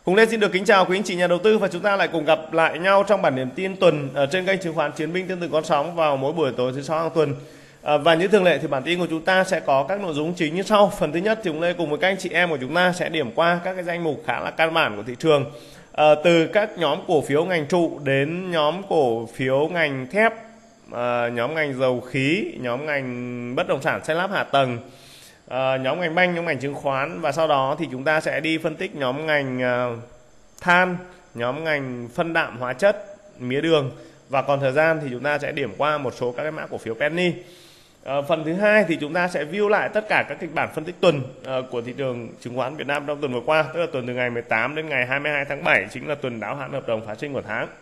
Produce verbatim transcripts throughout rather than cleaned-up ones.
Hùng Lê xin được kính chào quý anh chị nhà đầu tư và chúng ta lại cùng gặp lại nhau trong bản điểm tin tuần ở trên kênh chứng khoán Chiến binh Tương tự con sóng vào mỗi buổi tối thứ sáu hàng tuần. À, và như thường lệ thì bản tin của chúng ta sẽ có các nội dung chính như sau. Phần thứ nhất thì Hùng Lê cùng với các anh chị em của chúng ta sẽ điểm qua các cái danh mục khá là căn bản của thị trường, à, từ các nhóm cổ phiếu ngành trụ đến nhóm cổ phiếu ngành thép, à, nhóm ngành dầu khí, nhóm ngành bất động sản xây lắp hạ tầng, Uh, nhóm ngành banh, nhóm ngành chứng khoán, và sau đó thì chúng ta sẽ đi phân tích nhóm ngành uh, than, nhóm ngành phân đạm hóa chất, mía đường, và còn thời gian thì chúng ta sẽ điểm qua một số các cái mã cổ phiếu penny. Uh, phần thứ hai thì chúng ta sẽ view lại tất cả các kịch bản phân tích tuần uh, của thị trường chứng khoán Việt Nam trong tuần vừa qua, tức là tuần từ ngày mười tám đến ngày hai mươi hai tháng bảy, chính là tuần đáo hạn hợp đồng phá sinh của tháng.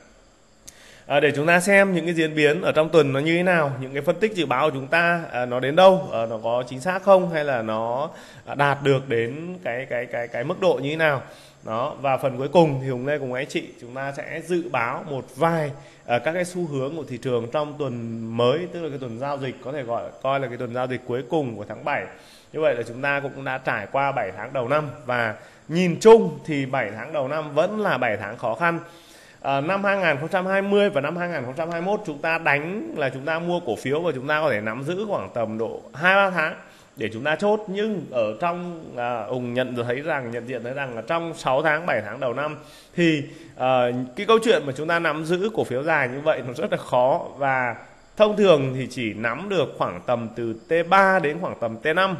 À, để chúng ta xem những cái diễn biến ở trong tuần nó như thế nào, những cái phân tích dự báo của chúng ta à, nó đến đâu, à, nó có chính xác không, hay là nó đạt được đến cái cái cái cái mức độ như thế nào đó. Và phần cuối cùng thì Hùng Lê cùng anh chị chúng ta sẽ dự báo một vài à, các cái xu hướng của thị trường trong tuần mới, tức là cái tuần giao dịch, có thể gọi coi là cái tuần giao dịch cuối cùng của tháng bảy. Như vậy là chúng ta cũng đã trải qua bảy tháng đầu năm, và nhìn chung thì bảy tháng đầu năm vẫn là bảy tháng khó khăn. À, năm hai nghìn không trăm hai mươi và năm hai nghìn không trăm hai mươi mốt chúng ta đánh là chúng ta mua cổ phiếu và chúng ta có thể nắm giữ khoảng tầm độ hai ba tháng để chúng ta chốt. Nhưng ở trong à, Hùng nhận thấy rằng nhận diện thấy rằng là trong sáu tháng bảy tháng đầu năm thì à, cái câu chuyện mà chúng ta nắm giữ cổ phiếu dài như vậy nó rất là khó, và thông thường thì chỉ nắm được khoảng tầm từ T ba đến khoảng tầm T năm.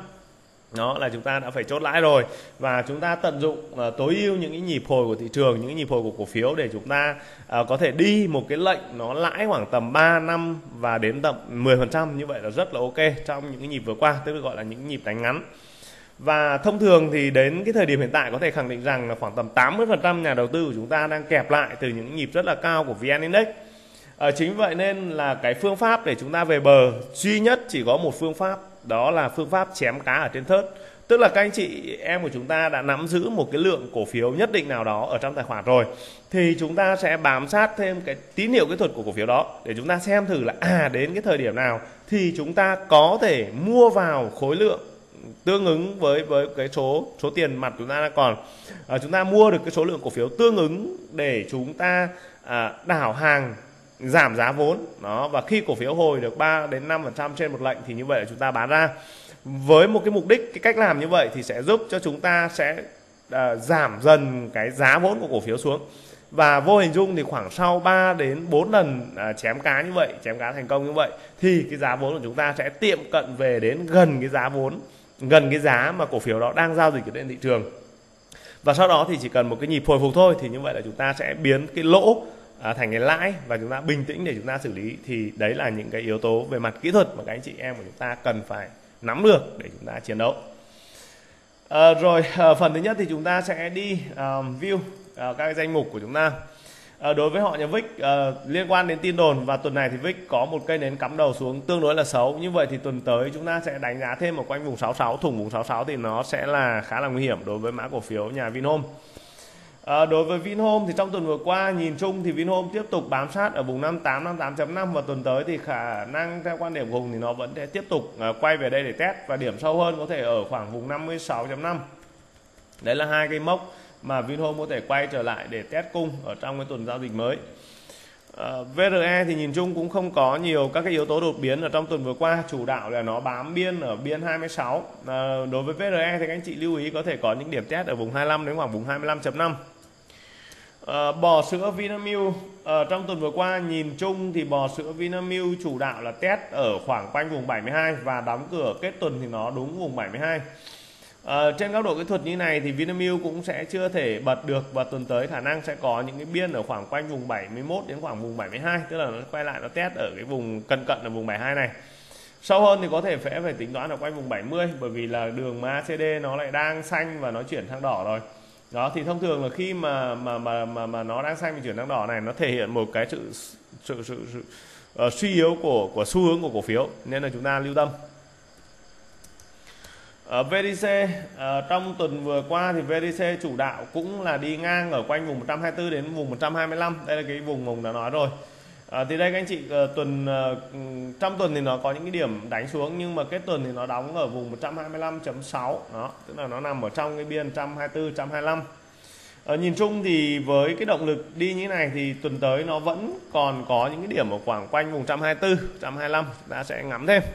Đó là chúng ta đã phải chốt lãi rồi, và chúng ta tận dụng uh, tối ưu những cái nhịp hồi của thị trường, những cái nhịp hồi của cổ phiếu để chúng ta uh, có thể đi một cái lệnh nó lãi khoảng tầm ba năm và đến tầm mười phần trăm. Như vậy là rất là ok trong những cái nhịp vừa qua, tức là gọi là những nhịp đánh ngắn. Và thông thường thì đến cái thời điểm hiện tại có thể khẳng định rằng là khoảng tầm tám mươi phần trăm nhà đầu tư của chúng ta đang kẹp lại từ những nhịp rất là cao của vê en Index. Uh, chính vậy nên là cái phương pháp để chúng ta về bờ duy nhất chỉ có một phương pháp, đó là phương pháp chém cá ở trên thớt. Tức là các anh chị em của chúng ta đã nắm giữ một cái lượng cổ phiếu nhất định nào đó ở trong tài khoản rồi, thì chúng ta sẽ bám sát thêm cái tín hiệu kỹ thuật của cổ phiếu đó để chúng ta xem thử là à đến cái thời điểm nào thì chúng ta có thể mua vào khối lượng tương ứng với với cái số số tiền mặt chúng ta đang còn. À, chúng ta mua được cái số lượng cổ phiếu tương ứng để chúng ta à, đảo hàng, giảm giá vốn đó, và khi cổ phiếu hồi được ba đến năm phần trăm trên một lệnh thì như vậy là chúng ta bán ra. Với một cái mục đích, cái cách làm như vậy thì sẽ giúp cho chúng ta sẽ uh, giảm dần cái giá vốn của cổ phiếu xuống, và vô hình dung thì khoảng sau ba đến bốn lần uh, chém cá như vậy, chém cá thành công như vậy, thì cái giá vốn của chúng ta sẽ tiệm cận về đến gần cái giá vốn, gần cái giá mà cổ phiếu đó đang giao dịch ở trên thị trường. Và sau đó thì chỉ cần một cái nhịp hồi phục thôi thì như vậy là chúng ta sẽ biến cái lỗ À, thành cái lãi, và chúng ta bình tĩnh để chúng ta xử lý. Thì đấy là những cái yếu tố về mặt kỹ thuật mà các anh chị em của chúng ta cần phải nắm được để chúng ta chiến đấu. à, Rồi à, phần thứ nhất thì chúng ta sẽ đi um, view uh, các cái danh mục của chúng ta. à, Đối với họ nhà vê i xê uh, liên quan đến tin đồn, và tuần này thì vê i xê có một cây nến cắm đầu xuống tương đối là xấu. Như vậy thì tuần tới chúng ta sẽ đánh giá thêm ở quanh vùng sáu mươi sáu, thủng vùng sáu mươi sáu thì nó sẽ là khá là nguy hiểm đối với mã cổ phiếu nhà Vinhome. À, đối với Vinhome thì trong tuần vừa qua nhìn chung thì Vinhome tiếp tục bám sát ở vùng năm mươi tám, năm mươi tám chấm năm, và tuần tới thì khả năng theo quan điểm của Hùng thì nó vẫn sẽ tiếp tục uh, quay về đây để test, và điểm sâu hơn có thể ở khoảng vùng năm mươi sáu chấm năm. Đấy là hai cái mốc mà Vinhome có thể quay trở lại để test cung ở trong cái tuần giao dịch mới. Uh, vê rờ e thì nhìn chung cũng không có nhiều các cái yếu tố đột biến ở trong tuần vừa qua, chủ đạo là nó bám biên ở biên hai mươi sáu. Uh, đối với vê rờ e thì các anh chị lưu ý có thể có những điểm test ở vùng hai mươi lăm đến khoảng vùng hai mươi lăm chấm năm. Uh, bò sữa Vinamilk uh, trong tuần vừa qua nhìn chung thì bò sữa Vinamilk chủ đạo là test ở khoảng quanh vùng bảy mươi hai, và đóng cửa kết tuần thì nó đúng vùng bảy mươi hai. Uh, trên góc độ kỹ thuật như này thì Vinamilk cũng sẽ chưa thể bật được, và tuần tới khả năng sẽ có những cái biên ở khoảng quanh vùng bảy mươi mốt đến khoảng vùng bảy mươi hai, tức là nó quay lại nó test ở cái vùng cận cận ở vùng bảy mươi hai này. Sâu hơn thì có thể phải phải tính toán ở quanh vùng bảy mươi, bởi vì là đường em a xê đê nó lại đang xanh và nó chuyển sang đỏ rồi. Đó thì thông thường là khi mà mà mà mà, mà nó đang xanh và chuyển sang đỏ này, nó thể hiện một cái sự sự sự, sự uh, suy yếu của của xu hướng của cổ phiếu, nên là chúng ta lưu tâm. Ở vê đê xê uh, trong tuần vừa qua thì vê đê xê chủ đạo cũng là đi ngang ở quanh vùng một trăm hai mươi tư đến vùng một trăm hai mươi lăm. Đây là cái vùng Hùng đã nói rồi. À, thì đây các anh chị uh, tuần uh, trong tuần thì nó có những cái điểm đánh xuống, nhưng mà kết tuần thì nó đóng ở vùng một trăm hai mươi lăm chấm sáu, đó tức là nó nằm ở trong cái biên một trăm hai mươi tư, một trăm hai mươi lăm. Ở nhìn chung thì với cái động lực đi như thế này thì tuần tới nó vẫn còn có những cái điểm ở khoảng quanh vùng một trăm hai mươi tư, một trăm hai mươi lăm, chúng ta sẽ ngắm thêm.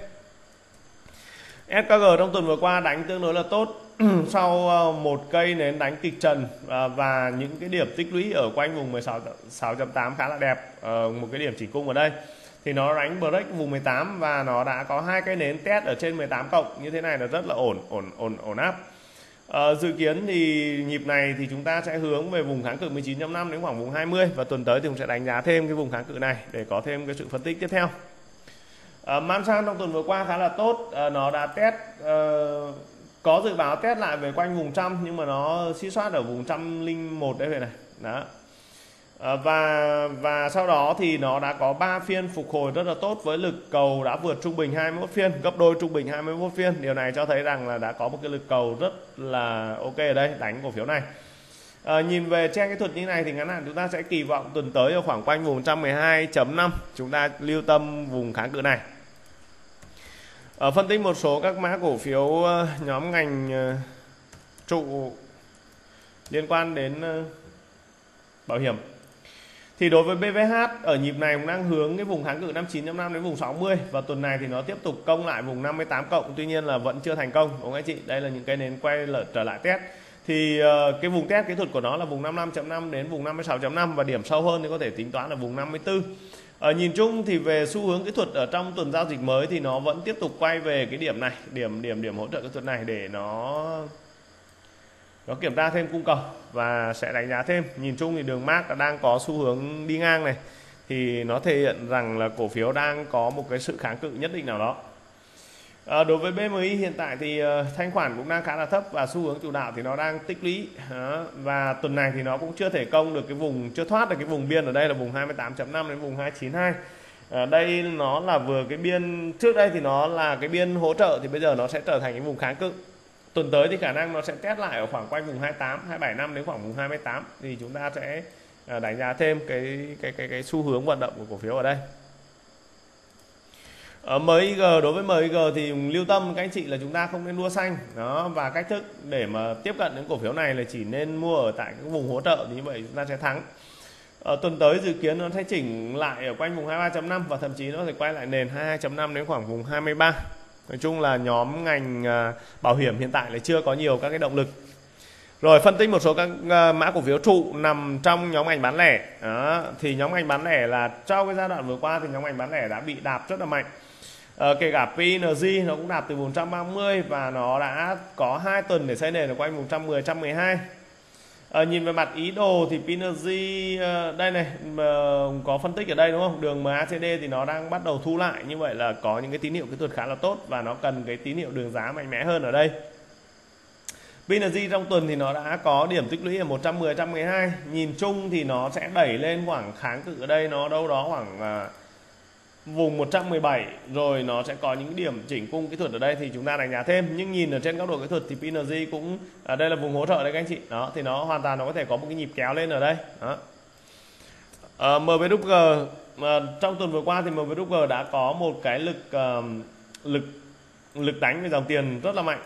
ét ca giê trong tuần vừa qua đánh tương đối là tốt sau một cây nến đánh kịch trần và những cái điểm tích lũy ở quanh vùng mười sáu chấm tám khá là đẹp, một cái điểm chỉnh cung ở đây thì nó đánh break vùng mười tám và nó đã có hai cây nến test ở trên mười tám cộng như thế này là rất là ổn ổn ổn ổn áp. À, dự kiến thì nhịp này thì chúng ta sẽ hướng về vùng kháng cự mười chín chấm năm đến khoảng vùng hai mươi và tuần tới thì chúng sẽ đánh giá thêm cái vùng kháng cự này để có thêm cái sự phân tích tiếp theo. À, Mansan trong tuần vừa qua khá là tốt, à, nó đã test uh, có dự báo test lại về quanh vùng trăm nhưng mà nó xí soát ở vùng một trăm lẻ một đây này đó. À, và và sau đó thì nó đã có ba phiên phục hồi rất là tốt với lực cầu đã vượt trung bình hai mươi mốt phiên, gấp đôi trung bình hai mươi mốt phiên. Điều này cho thấy rằng là đã có một cái lực cầu rất là ok ở đây đánh cổ phiếu này. À, nhìn về trang kỹ thuật như này thì ngắn hạn chúng ta sẽ kỳ vọng tuần tới ở khoảng quanh vùng một trăm mười hai chấm năm, chúng ta lưu tâm vùng kháng cự này. Ở phân tích một số các mã cổ phiếu nhóm ngành trụ liên quan đến bảo hiểm thì đối với bê vê hát ở nhịp này cũng đang hướng cái vùng kháng cự năm mươi chín chấm năm đến vùng sáu mươi và tuần này thì nó tiếp tục công lại vùng năm mươi tám cộng, tuy nhiên là vẫn chưa thành công đúng không anh chị? Đây là những cái nến quay lại trở lại test thì uh, cái vùng test kỹ thuật của nó là vùng năm mươi lăm chấm năm đến vùng năm mươi sáu chấm năm và điểm sâu hơn thì có thể tính toán là vùng năm mươi tư. Ở nhìn chung thì về xu hướng kỹ thuật ở trong tuần giao dịch mới thì nó vẫn tiếp tục quay về cái điểm này, điểm điểm điểm hỗ trợ kỹ thuật này để nó nó kiểm tra thêm cung cầu và sẽ đánh giá thêm. Nhìn chung thì đường mác đang có xu hướng đi ngang này thì nó thể hiện rằng là cổ phiếu đang có một cái sự kháng cự nhất định nào đó. À, đối với bê em i hiện tại thì uh, thanh khoản cũng đang khá là thấp và xu hướng chủ đạo thì nó đang tích lũy đó. Và tuần này thì nó cũng chưa thể công được cái vùng, chưa thoát được cái vùng biên ở đây là vùng hai mươi tám chấm năm đến vùng hai chín hai. À, đây nó là vừa cái biên trước đây thì nó là cái biên hỗ trợ thì bây giờ nó sẽ trở thành cái vùng kháng cự. Tuần tới thì khả năng nó sẽ test lại ở khoảng quanh vùng hai mươi tám, hai mươi bảy năm đến khoảng vùng hai mươi tám thì chúng ta sẽ uh, đánh giá thêm cái cái cái cái xu hướng vận động của cổ phiếu ở đây. Ở em i giê, đối với em i giê thì lưu tâm các anh chị là chúng ta không nên mua xanh đó, và cách thức để mà tiếp cận đến cổ phiếu này là chỉ nên mua ở tại cái vùng hỗ trợ thì như vậy chúng ta sẽ thắng. Ở tuần tới dự kiến nó sẽ chỉnh lại ở quanh vùng hai mươi ba chấm năm và thậm chí nó sẽ quay lại nền hai mươi hai chấm năm đến khoảng vùng hai mươi ba. Nói chung là nhóm ngành bảo hiểm hiện tại là chưa có nhiều các cái động lực. Rồi phân tích một số các mã cổ phiếu trụ nằm trong nhóm ngành bán lẻ đó, thì nhóm ngành bán lẻ là trong cái giai đoạn vừa qua thì nhóm ngành bán lẻ đã bị đạp rất là mạnh. Ờ, kể cả pê en giê nó cũng đạp từ một trăm ba mươi và nó đã có hai tuần để xây nền ở quanh một trăm mười, một trăm mười hai. Ờ, nhìn về mặt ý đồ thì pê en giê uh, đây này uh, có phân tích ở đây đúng không? Đường em a xê đê thì nó đang bắt đầu thu lại, như vậy là có những cái tín hiệu kỹ thuật khá là tốt và nó cần cái tín hiệu đường giá mạnh mẽ hơn ở đây. pê en giê trong tuần thì nó đã có điểm tích lũy ở một trăm mười, một trăm mười hai. Nhìn chung thì nó sẽ đẩy lên khoảng kháng cự ở đây nó đâu đó khoảng uh, vùng một trăm mười bảy, rồi nó sẽ có những điểm chỉnh cung kỹ thuật ở đây thì chúng ta đánh giá thêm. Nhưng nhìn ở trên góc độ kỹ thuật thì pê en giê cũng ở đây là vùng hỗ trợ đấy các anh chị. Đó thì nó hoàn toàn nó có thể có một cái nhịp kéo lên ở đây. Đó. À, em vê kép giê à, trong tuần vừa qua thì em vê kép giê đã có một cái lực uh, lực lực đánh về dòng tiền rất là mạnh.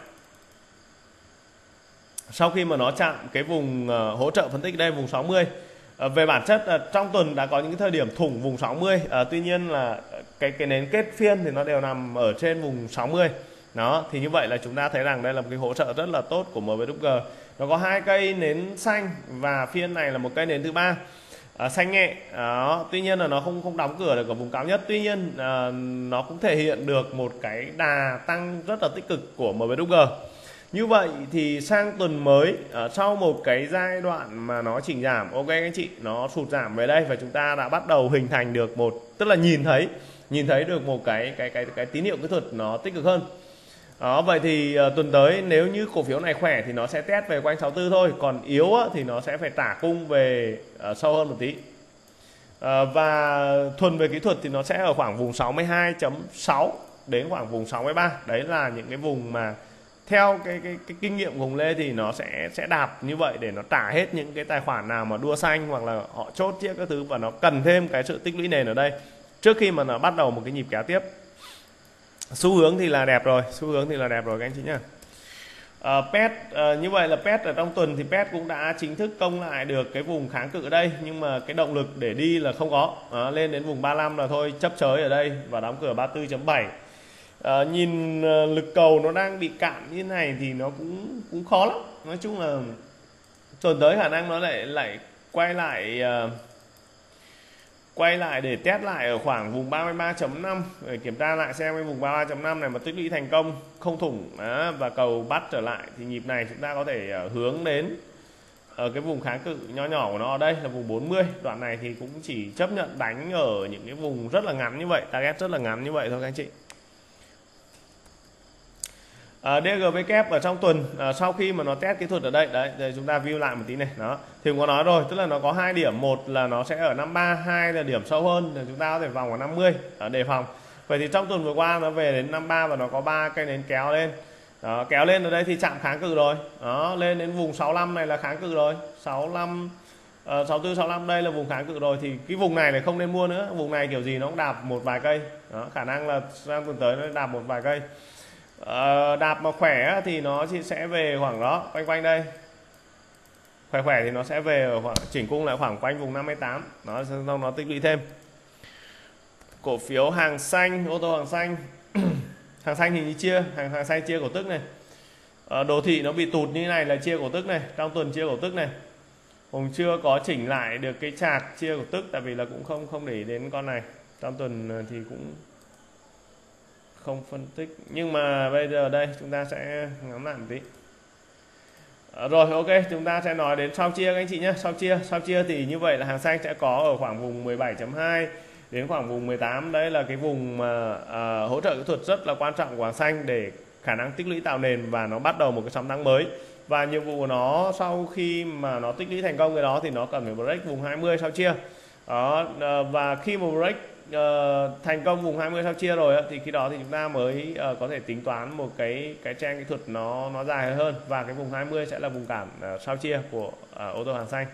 Sau khi mà nó chạm cái vùng uh, hỗ trợ phân tích đây vùng sáu mươi. À, về bản chất à, trong tuần đã có những cái thời điểm thủng vùng sáu mươi, à, tuy nhiên là cái cái nến kết phiên thì nó đều nằm ở trên vùng sáu mươi. Đó thì như vậy là chúng ta thấy rằng đây là một cái hỗ trợ rất là tốt của em vê kép giê. Nó có hai cây nến xanh và phiên này là một cây nến thứ ba à, xanh nhẹ. Đó, tuy nhiên là nó không không đóng cửa được ở vùng cao nhất, tuy nhiên à, nó cũng thể hiện được một cái đà tăng rất là tích cực của em vê kép giê. Như vậy thì sang tuần mới uh, sau một cái giai đoạn mà nó chỉnh giảm, ok anh chị, nó sụt giảm về đây và chúng ta đã bắt đầu hình thành được một, tức là nhìn thấy nhìn thấy được một cái cái cái cái tín hiệu kỹ thuật nó tích cực hơn. Đó, vậy thì uh, tuần tới nếu như cổ phiếu này khỏe thì nó sẽ test về quanh sáu mươi tư thôi, còn yếu uh, thì nó sẽ phải trả cung về uh, sâu hơn một tí. Uh, và thuần về kỹ thuật thì nó sẽ ở khoảng vùng sáu mươi hai chấm sáu đến khoảng vùng sáu mươi ba. Đấy là những cái vùng mà theo cái, cái, cái kinh nghiệm của Hùng Lê thì nó sẽ sẽ đạp như vậy để nó trả hết những cái tài khoản nào mà đua xanh hoặc là họ chốt chiếc các thứ, và nó cần thêm cái sự tích lũy nền ở đây trước khi mà nó bắt đầu một cái nhịp kéo tiếp. Xu hướng thì là đẹp rồi, xu hướng thì là đẹp rồi các anh chị nhá. Uh, pê e tê uh, như vậy là pê e tê ở trong tuần thì pê e tê cũng đã chính thức công lại được cái vùng kháng cự ở đây, nhưng mà cái động lực để đi là không có. Uh, lên đến vùng ba mươi lăm là thôi chấp chới ở đây và đóng cửa ba mươi tư chấm bảy. Uh, nhìn uh, lực cầu nó đang bị cạn như thế này thì nó cũng cũng khó lắm. Nói chung là tuần tới khả năng nó lại lại quay lại uh, quay lại để test lại ở khoảng vùng ba mươi ba chấm năm để kiểm tra lại xem cái vùng ba mươi ba chấm năm này mà tích lũy thành công không thủng đó, và cầu bắt trở lại thì nhịp này chúng ta có thể uh, hướng đến ở cái vùng kháng cự nho nhỏ của nó ở đây là vùng bốn mươi. Đoạn này thì cũng chỉ chấp nhận đánh ở những cái vùng rất là ngắn như vậy, target rất là ngắn như vậy thôi các anh chị. Uh, đê giê vê kép ở trong tuần uh, sau khi mà nó test kỹ thuật ở đây đấy, để chúng ta view lại một tí này đó thì cũng có nói rồi, tức là nó có hai điểm, một là nó sẽ ở năm mươi ba, hai là điểm sâu hơn thì chúng ta có thể vòng ở năm mươi ở đề phòng. Vậy thì trong tuần vừa qua nó về đến năm mươi ba và nó có ba cây nến kéo lên đó, kéo lên ở đây thì chạm kháng cự rồi đó, lên đến vùng sáu mươi lăm này là kháng cự rồi, sáu mươi lăm uh, sáu mươi tư sáu mươi lăm đây là vùng kháng cự rồi, thì cái vùng này là không nên mua nữa. Vùng này kiểu gì nó cũng đạp một vài cây đó, khả năng là sang tuần tới nó đạp một vài cây. Uh, đạp mà khỏe thì nó sẽ về khoảng đó quanh quanh đây, khỏe khỏe thì nó sẽ về ở khoảng chỉnh cung lại khoảng quanh vùng năm mươi tám, nó sau nó tích lũy thêm. Cổ phiếu hàng xanh, ô tô hàng xanh hàng xanh thì chia hàng hàng xanh chia cổ tức này. Uh, đồ thị nó bị tụt như thế này là chia cổ tức này, trong tuần chia cổ tức này, cũng chưa có chỉnh lại được cái chart chia cổ tức, tại vì là cũng không không để ý đến con này. Trong tuần thì cũng không phân tích, nhưng mà bây giờ đây chúng ta sẽ ngắm lại một tí. À, rồi ok, chúng ta sẽ nói đến sau chia các anh chị nhé. Sau chia sau chia thì như vậy là hàng xanh sẽ có ở khoảng vùng mười bảy chấm hai đến khoảng vùng mười tám. Đấy là cái vùng mà à, hỗ trợ kỹ thuật rất là quan trọng của hàng xanh để khả năng tích lũy tạo nền và nó bắt đầu một cái sóng tăng mới. Và nhiệm vụ của nó sau khi mà nó tích lũy thành công cái đó thì nó cần phải break vùng hai mươi sau chia đó. Và khi mà break uh, thành công vùng hai mươi sau chia rồi thì khi đó thì chúng ta mới uh, có thể tính toán một cái cái trend kỹ thuật nó nó dài hơn, và cái vùng hai mươi sẽ là vùng cản uh, sau chia của uh, ô tô hàng xanh.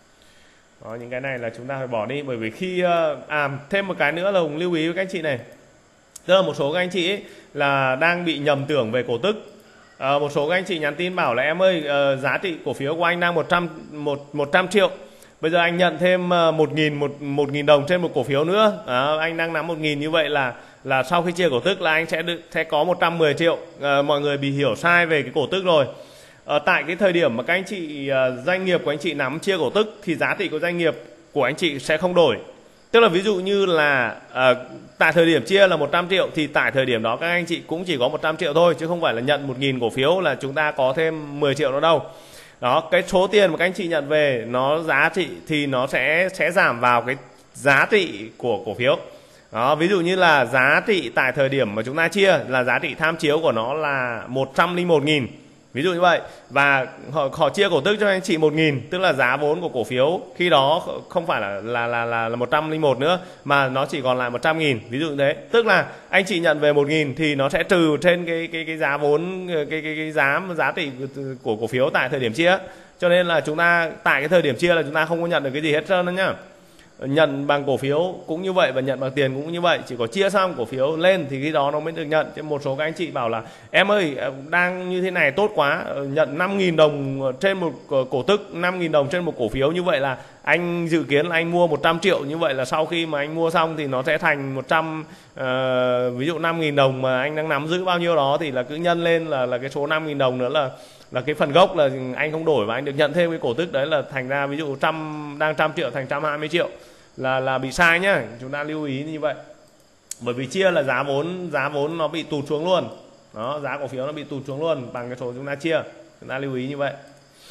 Đó, những cái này là chúng ta phải bỏ đi, bởi vì khi uh, à thêm một cái nữa là Hùng lưu ý với các anh chị này, tức là một số các anh chị ấy là đang bị nhầm tưởng về cổ tức. À, một số các anh chị nhắn tin bảo là em ơi, uh, giá trị cổ phiếu của anh đang một trăm, một, một trăm triệu, bây giờ anh nhận thêm một nghìn một, một nghìn đồng trên một cổ phiếu nữa, à, anh đang nắm một nghìn, như vậy là là sau khi chia cổ tức là anh sẽ được sẽ có một trăm mười triệu. À, mọi người bị hiểu sai về cái cổ tức rồi. À, tại cái thời điểm mà các anh chị uh, doanh nghiệp của anh chị nắm chia cổ tức thì giá trị của doanh nghiệp của anh chị sẽ không đổi. Tức là ví dụ như là uh, tại thời điểm chia là một trăm triệu thì tại thời điểm đó các anh chị cũng chỉ có một trăm triệu thôi, chứ không phải là nhận một nghìn cổ phiếu là chúng ta có thêm mười triệu nữa đâu. Đó, cái số tiền mà các anh chị nhận về nó giá trị thì nó sẽ sẽ giảm vào cái giá trị của cổ phiếu. Đó, ví dụ như là giá trị tại thời điểm mà chúng ta chia là giá trị tham chiếu của nó là một trăm lẻ một nghìn, ví dụ như vậy, và họ, họ chia cổ tức cho anh chị một nghìn, tức là giá vốn của cổ phiếu khi đó không phải là là là là, là một trăm lẻ một nữa mà nó chỉ còn lại một trăm nghìn, ví dụ như thế. Tức là anh chị nhận về một nghìn thì nó sẽ trừ trên cái cái cái giá vốn, cái cái cái giá giá trị của cổ phiếu tại thời điểm chia. Cho nên là chúng ta tại cái thời điểm chia là chúng ta không có nhận được cái gì hết trơn đó nhá. Nhận bằng cổ phiếu cũng như vậy và nhận bằng tiền cũng như vậy, chỉ có chia xong cổ phiếu lên thì khi đó nó mới được nhận. Chứ một số các anh chị bảo là em ơi đang như thế này tốt quá, nhận năm nghìn đồng trên một cổ tức, năm nghìn đồng trên một cổ phiếu, như vậy là anh dự kiến là anh mua một trăm triệu, như vậy là sau khi mà anh mua xong thì nó sẽ thành một trăm, uh, ví dụ năm nghìn đồng mà anh đang nắm giữ bao nhiêu đó thì là cứ nhân lên là là cái số năm nghìn đồng nữa là là cái phần gốc là anh không đổi và anh được nhận thêm cái cổ tức đấy, là thành ra ví dụ trăm đang trăm triệu thành một trăm hai mươi triệu là là bị sai nhá. Chúng ta lưu ý như vậy, bởi vì chia là giá vốn giá vốn nó bị tụt xuống luôn đó, giá cổ phiếu nó bị tụt xuống luôn bằng cái số chúng ta chia, chúng ta lưu ý như vậy.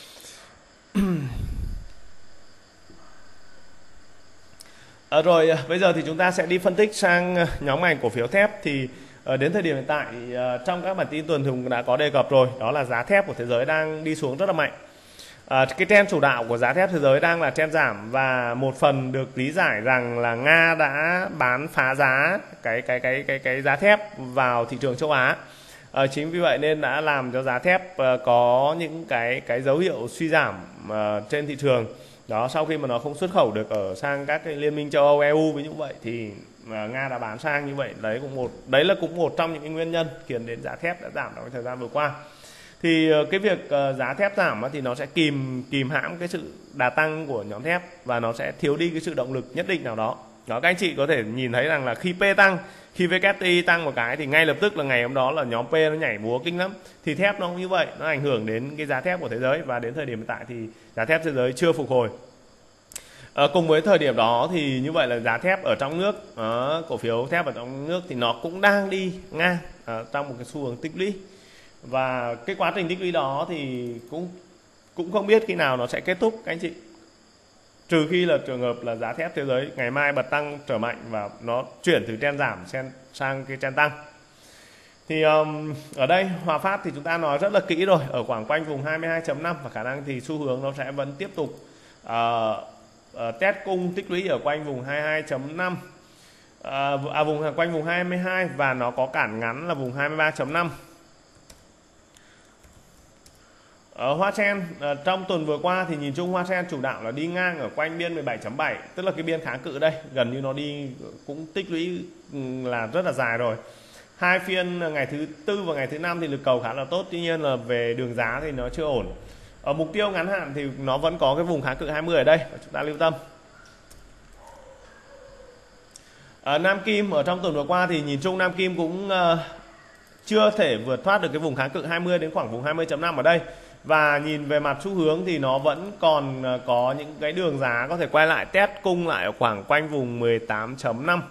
À, rồi bây giờ thì chúng ta sẽ đi phân tích sang nhóm ngành cổ phiếu thép. Thì đến thời điểm hiện tại trong các bản tin tuần thì cũng đã có đề cập rồi, đó là giá thép của thế giới đang đi xuống rất là mạnh. À, cái trend chủ đạo của giá thép thế giới đang là trend giảm, và một phần được lý giải rằng là Nga đã bán phá giá cái cái cái cái cái giá thép vào thị trường châu Á. À, chính vì vậy nên đã làm cho giá thép uh, có những cái cái dấu hiệu suy giảm uh, trên thị trường. Đó, sau khi mà nó không xuất khẩu được ở sang các cái liên minh châu Âu e u ví dụ vậy thì uh, Nga đã bán sang như vậy. Đấy cũng một đấy là cũng một trong những cái nguyên nhân khiến đến giá thép đã giảm trong thời gian vừa qua. Thì cái việc giá thép giảm thì nó sẽ kìm kìm hãm cái sự đà tăng của nhóm thép và nó sẽ thiếu đi cái sự động lực nhất định nào đó. Đó, các anh chị có thể nhìn thấy rằng là khi P tăng, khi vê kép tê i tăng một cái thì ngay lập tức là ngày hôm đó là nhóm P nó nhảy múa kinh lắm. Thì thép nó cũng như vậy, nó ảnh hưởng đến cái giá thép của thế giới, và đến thời điểm hiện tại thì giá thép thế giới chưa phục hồi. À, cùng với thời điểm đó thì như vậy là giá thép ở trong nước, à, cổ phiếu thép ở trong nước thì nó cũng đang đi ngang à, trong một cái xu hướng tích lũy, và cái quá trình tích lũy đó thì cũng cũng không biết khi nào nó sẽ kết thúc các anh chị, trừ khi là trường hợp là giá thép thế giới ngày mai bật tăng trở mạnh và nó chuyển từ trend giảm sang cái trend tăng. Thì um, ở đây Hòa Phát thì chúng ta nói rất là kỹ rồi, ở khoảng quanh vùng hai mươi hai chấm năm, và khả năng thì xu hướng nó sẽ vẫn tiếp tục uh, uh, test cung tích lũy ở quanh vùng hai mươi hai chấm năm, uh, à, vùng quanh vùng hai mươi hai, và nó có cản ngắn là vùng hai mươi ba chấm năm. Ở Hoa Sen à, trong tuần vừa qua thì nhìn chung Hoa Sen chủ đạo là đi ngang ở quanh biên mười bảy chấm bảy, tức là cái biên kháng cự đây, gần như nó đi cũng tích lũy là rất là dài rồi. Hai phiên ngày thứ tư và ngày thứ năm thì lực cầu khá là tốt, tuy nhiên là về đường giá thì nó chưa ổn. Ở mục tiêu ngắn hạn thì nó vẫn có cái vùng kháng cự hai mươi ở đây, chúng ta lưu tâm. À, Nam Kim ở trong tuần vừa qua thì nhìn chung Nam Kim cũng uh, chưa thể vượt thoát được cái vùng kháng cự hai mươi đến khoảng vùng hai mươi chấm năm ở đây. Và nhìn về mặt xu hướng thì nó vẫn còn có những cái đường giá có thể quay lại test cung lại ở khoảng quanh vùng mười tám chấm năm.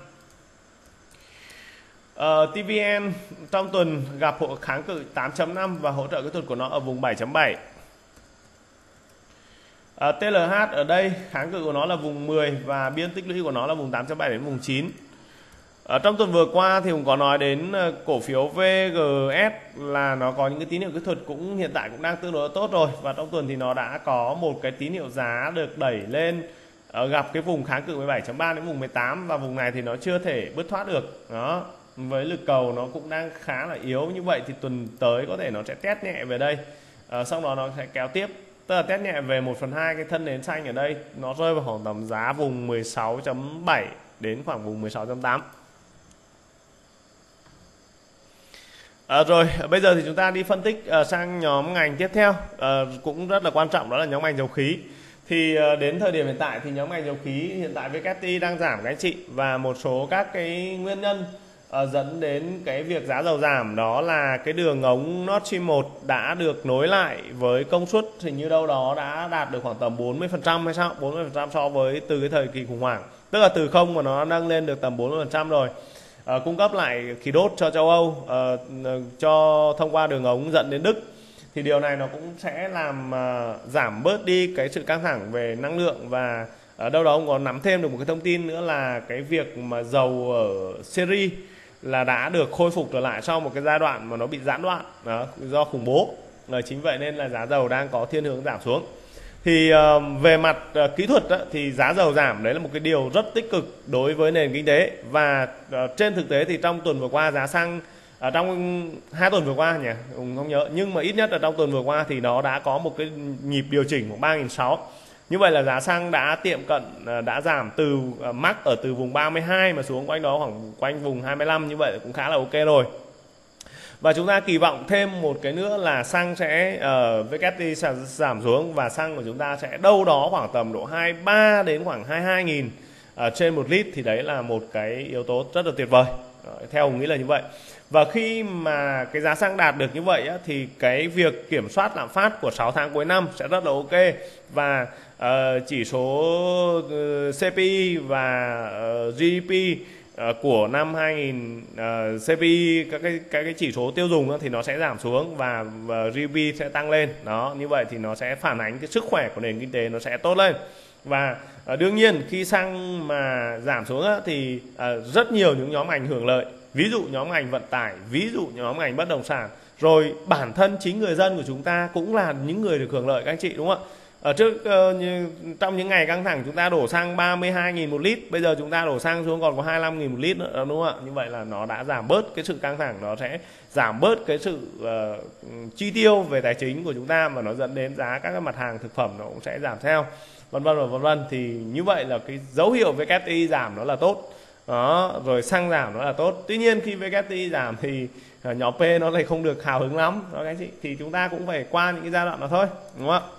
uh, tê vê en trong tuần gặp hộ kháng cự tám chấm năm và hỗ trợ kỹ thuật của nó ở vùng bảy chấm bảy. uh, tê lờ hát ở đây kháng cự của nó là vùng mười và biên tích lũy của nó là vùng tám chấm bảy đến vùng chín. Ở trong tuần vừa qua thì cũng có nói đến cổ phiếu vê giê ét là nó có những cái tín hiệu kỹ thuật cũng hiện tại cũng đang tương đối tốt rồi, và trong tuần thì nó đã có một cái tín hiệu giá được đẩy lên gặp cái vùng kháng cự mười bảy chấm ba đến vùng mười tám, và vùng này thì nó chưa thể bứt thoát được. Đó, với lực cầu nó cũng đang khá là yếu, như vậy thì tuần tới có thể nó sẽ test nhẹ về đây, à, sau đó nó sẽ kéo tiếp, tức là test nhẹ về một phần hai cái thân nến xanh ở đây, nó rơi vào khoảng tầm giá vùng mười sáu chấm bảy đến khoảng vùng mười sáu chấm tám. À, rồi bây giờ thì chúng ta đi phân tích uh, sang nhóm ngành tiếp theo, uh, cũng rất là quan trọng, đó là nhóm ngành dầu khí. Thì uh, đến thời điểm hiện tại thì nhóm ngành dầu khí hiện tại vê kép tê i đang giảm các anh chị, và một số các cái nguyên nhân uh, dẫn đến cái việc giá dầu giảm đó là cái đường ống Nord Stream một đã được nối lại với công suất hình như đâu đó đã đạt được khoảng tầm bốn mươi phần trăm hay sao, bốn mươi phần trăm so với từ cái thời kỳ khủng hoảng, tức là từ không mà nó nâng lên được tầm bốn mươi phần trăm rồi. Uh, cung cấp lại khí đốt cho châu Âu uh, cho thông qua đường ống dẫn đến Đức, thì điều này nó cũng sẽ làm uh, giảm bớt đi cái sự căng thẳng về năng lượng. Và ở đâu đó cũng có nắm thêm được một cái thông tin nữa là cái việc mà dầu ở Syria là đã được khôi phục trở lại sau một cái giai đoạn mà nó bị gián đoạn đó, do khủng bố. Uh, chính vậy nên là giá dầu đang có thiên hướng giảm xuống. Thì uh, về mặt uh, kỹ thuật đó, thì giá dầu giảm đấy là một cái điều rất tích cực đối với nền kinh tế. Và uh, trên thực tế thì trong tuần vừa qua giá xăng, uh, trong hai tuần vừa qua nhỉ, không nhớ, nhưng mà ít nhất là trong tuần vừa qua thì nó đã có một cái nhịp điều chỉnh khoảng ba nghìn sáu trăm. Như vậy là giá xăng đã tiệm cận, uh, đã giảm từ uh, mắc ở từ vùng ba mươi hai mà xuống quanh đó khoảng quanh vùng hai mươi lăm, như vậy cũng khá là ok rồi. Và chúng ta kỳ vọng thêm một cái nữa là xăng sẽ uh, vê kép tê i sẽ giảm xuống, và xăng của chúng ta sẽ đâu đó khoảng tầm độ hai mươi ba đến khoảng hai mươi hai nghìn uh, trên một lít, thì đấy là một cái yếu tố rất là tuyệt vời. Uh, theo Hùng nghĩ là như vậy. Và khi mà cái giá xăng đạt được như vậy á, thì cái việc kiểm soát lạm phát của sáu tháng cuối năm sẽ rất là ok, và uh, chỉ số uh, xê pê i và uh, giê đê pê Uh, của năm hai nghìn, uh, xê pê i, các cái các cái chỉ số tiêu dùng đó, thì nó sẽ giảm xuống, và, và giê đê pê sẽ tăng lên. Đó, như vậy thì nó sẽ phản ánh cái sức khỏe của nền kinh tế nó sẽ tốt lên. Và uh, đương nhiên khi xăng mà giảm xuống đó, thì uh, rất nhiều những nhóm ngành hưởng lợi, ví dụ nhóm ngành vận tải, ví dụ nhóm ngành bất động sản, rồi bản thân chính người dân của chúng ta cũng là những người được hưởng lợi các anh chị, đúng không ạ? Ở trước uh, như, trong những ngày căng thẳng chúng ta đổ xăng ba mươi hai nghìn một lít, bây giờ chúng ta đổ xăng xuống còn có hai mươi lăm nghìn một lít nữa, đúng không ạ? Như vậy là nó đã giảm bớt cái sự căng thẳng, nó sẽ giảm bớt cái sự uh, chi tiêu về tài chính của chúng ta, và nó dẫn đến giá các cái mặt hàng thực phẩm nó cũng sẽ giảm theo, vân vân và vân vân. Thì như vậy là cái dấu hiệu vê kép tê i giảm nó là tốt. Đó, rồi xăng giảm nó là tốt. Tuy nhiên khi vê kép tê i giảm thì nhóm P nó lại không được hào hứng lắm đó các anh chị, thì chúng ta cũng phải qua những cái giai đoạn đó thôi, đúng không ạ?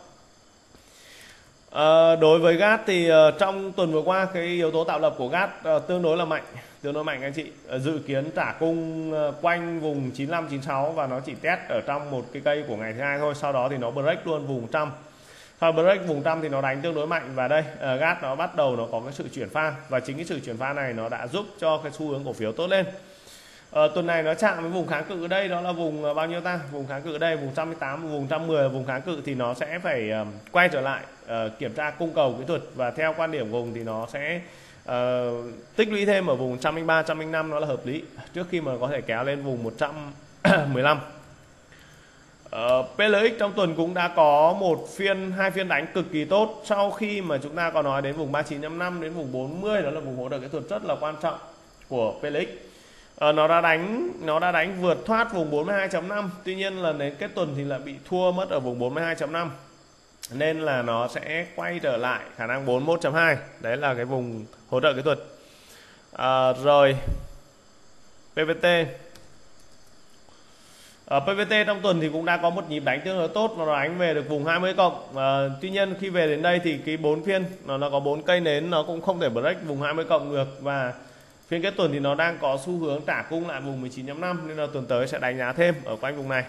À, đối với gas thì uh, trong tuần vừa qua cái yếu tố tạo lập của gas uh, tương đối là mạnh, tương đối mạnh anh chị. Uh, dự kiến trả cung uh, quanh vùng chín lăm chín sáu và nó chỉ test ở trong một cái cây của ngày thứ hai thôi, sau đó thì nó break luôn vùng trăm. Sau break vùng trăm thì nó đánh tương đối mạnh, và đây uh, gas nó bắt đầu nó có cái sự chuyển pha, và chính cái sự chuyển pha này nó đã giúp cho cái xu hướng cổ phiếu tốt lên. Ờ, tuần này nó chạm với vùng kháng cự ở đây, đó là vùng uh, bao nhiêu ta? Vùng kháng cự ở đây vùng một trăm mười tám, vùng một trăm mười, vùng kháng cự thì nó sẽ phải uh, quay trở lại uh, kiểm tra cung cầu kỹ thuật, và theo quan điểm vùng thì nó sẽ uh, tích lũy thêm ở vùng một trăm lẻ ba, một trăm lẻ năm, nó là hợp lý trước khi mà có thể kéo lên vùng một trăm mười lăm. Uh, pê lờ ích trong tuần cũng đã có một phiên, hai phiên đánh cực kỳ tốt sau khi mà chúng ta có nói đến vùng ba mươi chín chấm năm đến vùng bốn mươi, đó là vùng hỗ trợ kỹ thuật rất là quan trọng của pê lờ ích. Uh, nó đã đánh nó đã đánh vượt thoát vùng bốn mươi hai chấm năm, tuy nhiên là đến kết tuần thì lại bị thua mất ở vùng bốn mươi hai chấm năm, nên là nó sẽ quay trở lại khả năng bốn mươi mốt chấm hai, đấy là cái vùng hỗ trợ kỹ thuật. Uh, rồi pê vê tê. Ở pê vê tê trong tuần thì cũng đã có một nhịp đánh tương đối tốt, nó đánh về được vùng hai mươi cộng. À, tuy nhiên khi về đến đây thì cái bốn phiên nó, nó có bốn cây nến, nó cũng không thể break vùng hai mươi cộng được, và phiên kết tuần thì nó đang có xu hướng trả cung lại vùng mười chín chấm năm, nên là tuần tới sẽ đánh giá thêm ở quanh vùng này.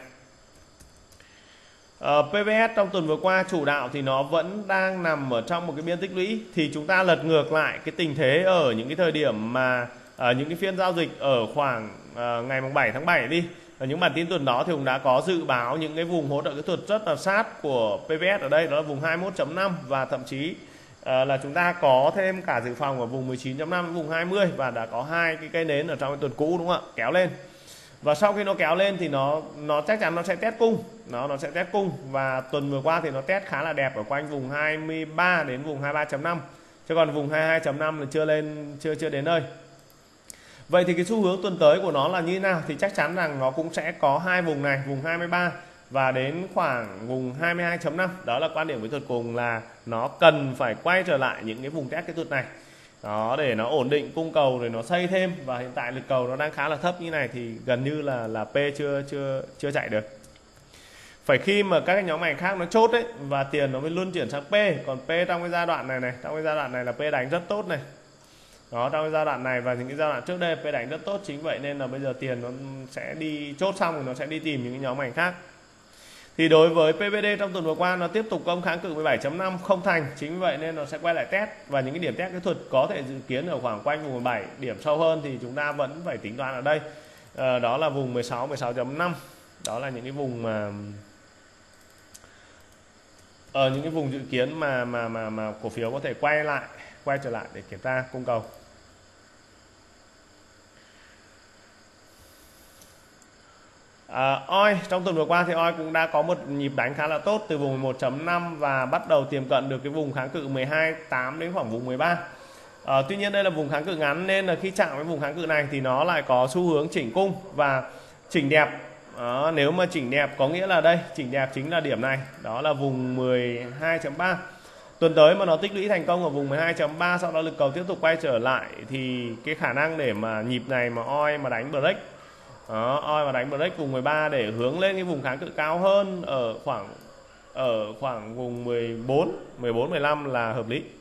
À, pê vê ét trong tuần vừa qua chủ đạo thì nó vẫn đang nằm ở trong một cái biên tích lũy, thì chúng ta lật ngược lại cái tình thế ở những cái thời điểm mà ở những cái phiên giao dịch ở khoảng à, ngày bảy tháng bảy đi. Ở những bản tin tuần đó thì cũng đã có dự báo những cái vùng hỗ trợ kỹ thuật rất là sát của pê vê ét ở đây, đó là vùng hai mươi mốt chấm năm, và thậm chí uh, là chúng ta có thêm cả dự phòng ở vùng mười chín chấm năm, vùng hai mươi, và đã có hai cái cây nến ở trong cái tuần cũ, đúng không ạ, kéo lên. Và sau khi nó kéo lên thì nó nó chắc chắn nó sẽ test cung, nó nó sẽ test cung, và tuần vừa qua thì nó test khá là đẹp ở quanh vùng hai mươi ba đến vùng hai mươi ba chấm năm, chứ còn vùng hai mươi hai chấm năm là chưa lên, chưa chưa đến nơi. Vậy thì cái xu hướng tuần tới của nó là như thế nào? Thì chắc chắn rằng nó cũng sẽ có hai vùng này, vùng hai mươi ba và đến khoảng vùng hai mươi hai chấm năm. Đó là quan điểm kỹ thuật cùng, là nó cần phải quay trở lại những cái vùng test kỹ thuật này. Đó, để nó ổn định cung cầu rồi nó xây thêm, và hiện tại lực cầu nó đang khá là thấp như này thì gần như là là P chưa chưa chưa chạy được. Phải khi mà các cái nhóm ngành khác nó chốt ấy và tiền nó mới luân chuyển sang P, còn P trong cái giai đoạn này này, trong cái giai đoạn này là P đánh rất tốt này. Đó, trong cái giai đoạn này và những cái giai đoạn trước đây P đánh rất tốt, chính vậy nên là bây giờ tiền nó sẽ đi chốt xong rồi nó sẽ đi tìm những cái nhóm ngành khác. Thì đối với pê vê đê trong tuần vừa qua nó tiếp tục công kháng cự mười bảy chấm năm không thành, chính vậy nên nó sẽ quay lại test, và những cái điểm test kỹ thuật có thể dự kiến ở khoảng quanh vùng mười bảy, điểm sâu hơn thì chúng ta vẫn phải tính toán ở đây. À, đó là vùng mười sáu, mười sáu chấm năm. Đó là những cái vùng mà ở những cái vùng dự kiến mà mà mà mà cổ phiếu có thể quay lại, quay trở lại để kiểm tra cung cầu. À, oi trong tuần vừa qua thì oi cũng đã có một nhịp đánh khá là tốt từ vùng mười một chấm năm và bắt đầu tiềm cận được cái vùng kháng cự mười hai chấm tám đến khoảng vùng mười ba. À, tuy nhiên đây là vùng kháng cự ngắn, nên là khi chạm với vùng kháng cự này thì nó lại có xu hướng chỉnh cung và chỉnh đẹp. Đó, nếu mà chỉnh đẹp có nghĩa là đây, chỉnh đẹp chính là điểm này, đó là vùng mười hai chấm ba. Tuần tới mà nó tích lũy thành công ở vùng mười hai chấm ba, sau đó lực cầu tiếp tục quay trở lại thì cái khả năng để mà nhịp này mà oi mà đánh break, đó, oi mà đánh break vùng mười ba để hướng lên cái vùng kháng cự cao hơn ở khoảng ở khoảng vùng mười bốn, mười bốn, mười lăm là hợp lý.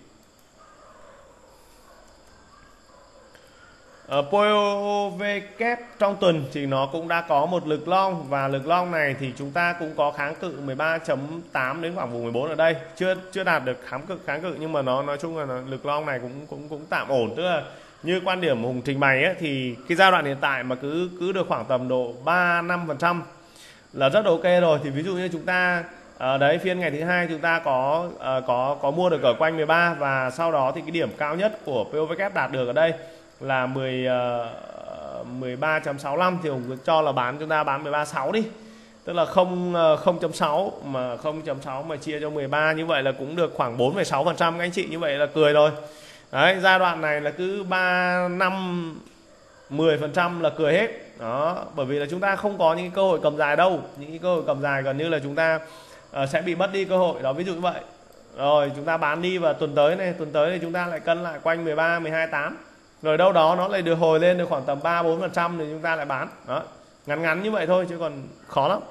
Ở pê ô vê kép trong tuần thì nó cũng đã có một lực long, và lực long này thì chúng ta cũng có kháng cự mười ba chấm tám đến khoảng vùng mười bốn ở đây, chưa chưa đạt được kháng cự kháng cự nhưng mà nó nói chung là nó, lực long này cũng cũng cũng tạm ổn, tức là như quan điểm Hùng trình bày ấy, thì cái giai đoạn hiện tại mà cứ cứ được khoảng tầm độ ba năm phần trăm là rất ok rồi. Thì ví dụ như chúng ta ở đấy phiên ngày thứ hai chúng ta có uh, có có mua được ở quanh mười ba, và sau đó thì cái điểm cao nhất của pê ô vê kép đạt được ở đây là mười, uh, mười ba chấm sáu lăm, thì Hùng cho là bán, chúng ta bán mười ba chấm sáu đi, tức là không không chấm sáu mà không chấm sáu mà chia cho mười ba, như vậy là cũng được khoảng bốn phẩy sáu phần trăm các anh chị, như vậy là cười rồi. Đấy, giai đoạn này là cứ ba, năm, mười phần trăm là cười hết. Đó, bởi vì là chúng ta không có những cơ hội cầm dài đâu, những cơ hội cầm dài gần như là chúng ta uh, sẽ bị mất đi cơ hội đó, ví dụ như vậy. Rồi chúng ta bán đi, và tuần tới này, tuần tới thì chúng ta lại cân lại quanh mười ba, mười hai chấm tám. rồi đâu đó nó lại được hồi lên được khoảng tầm ba bốn phần trăm thì chúng ta lại bán. Đó, ngắn ngắn như vậy thôi chứ còn khó lắm.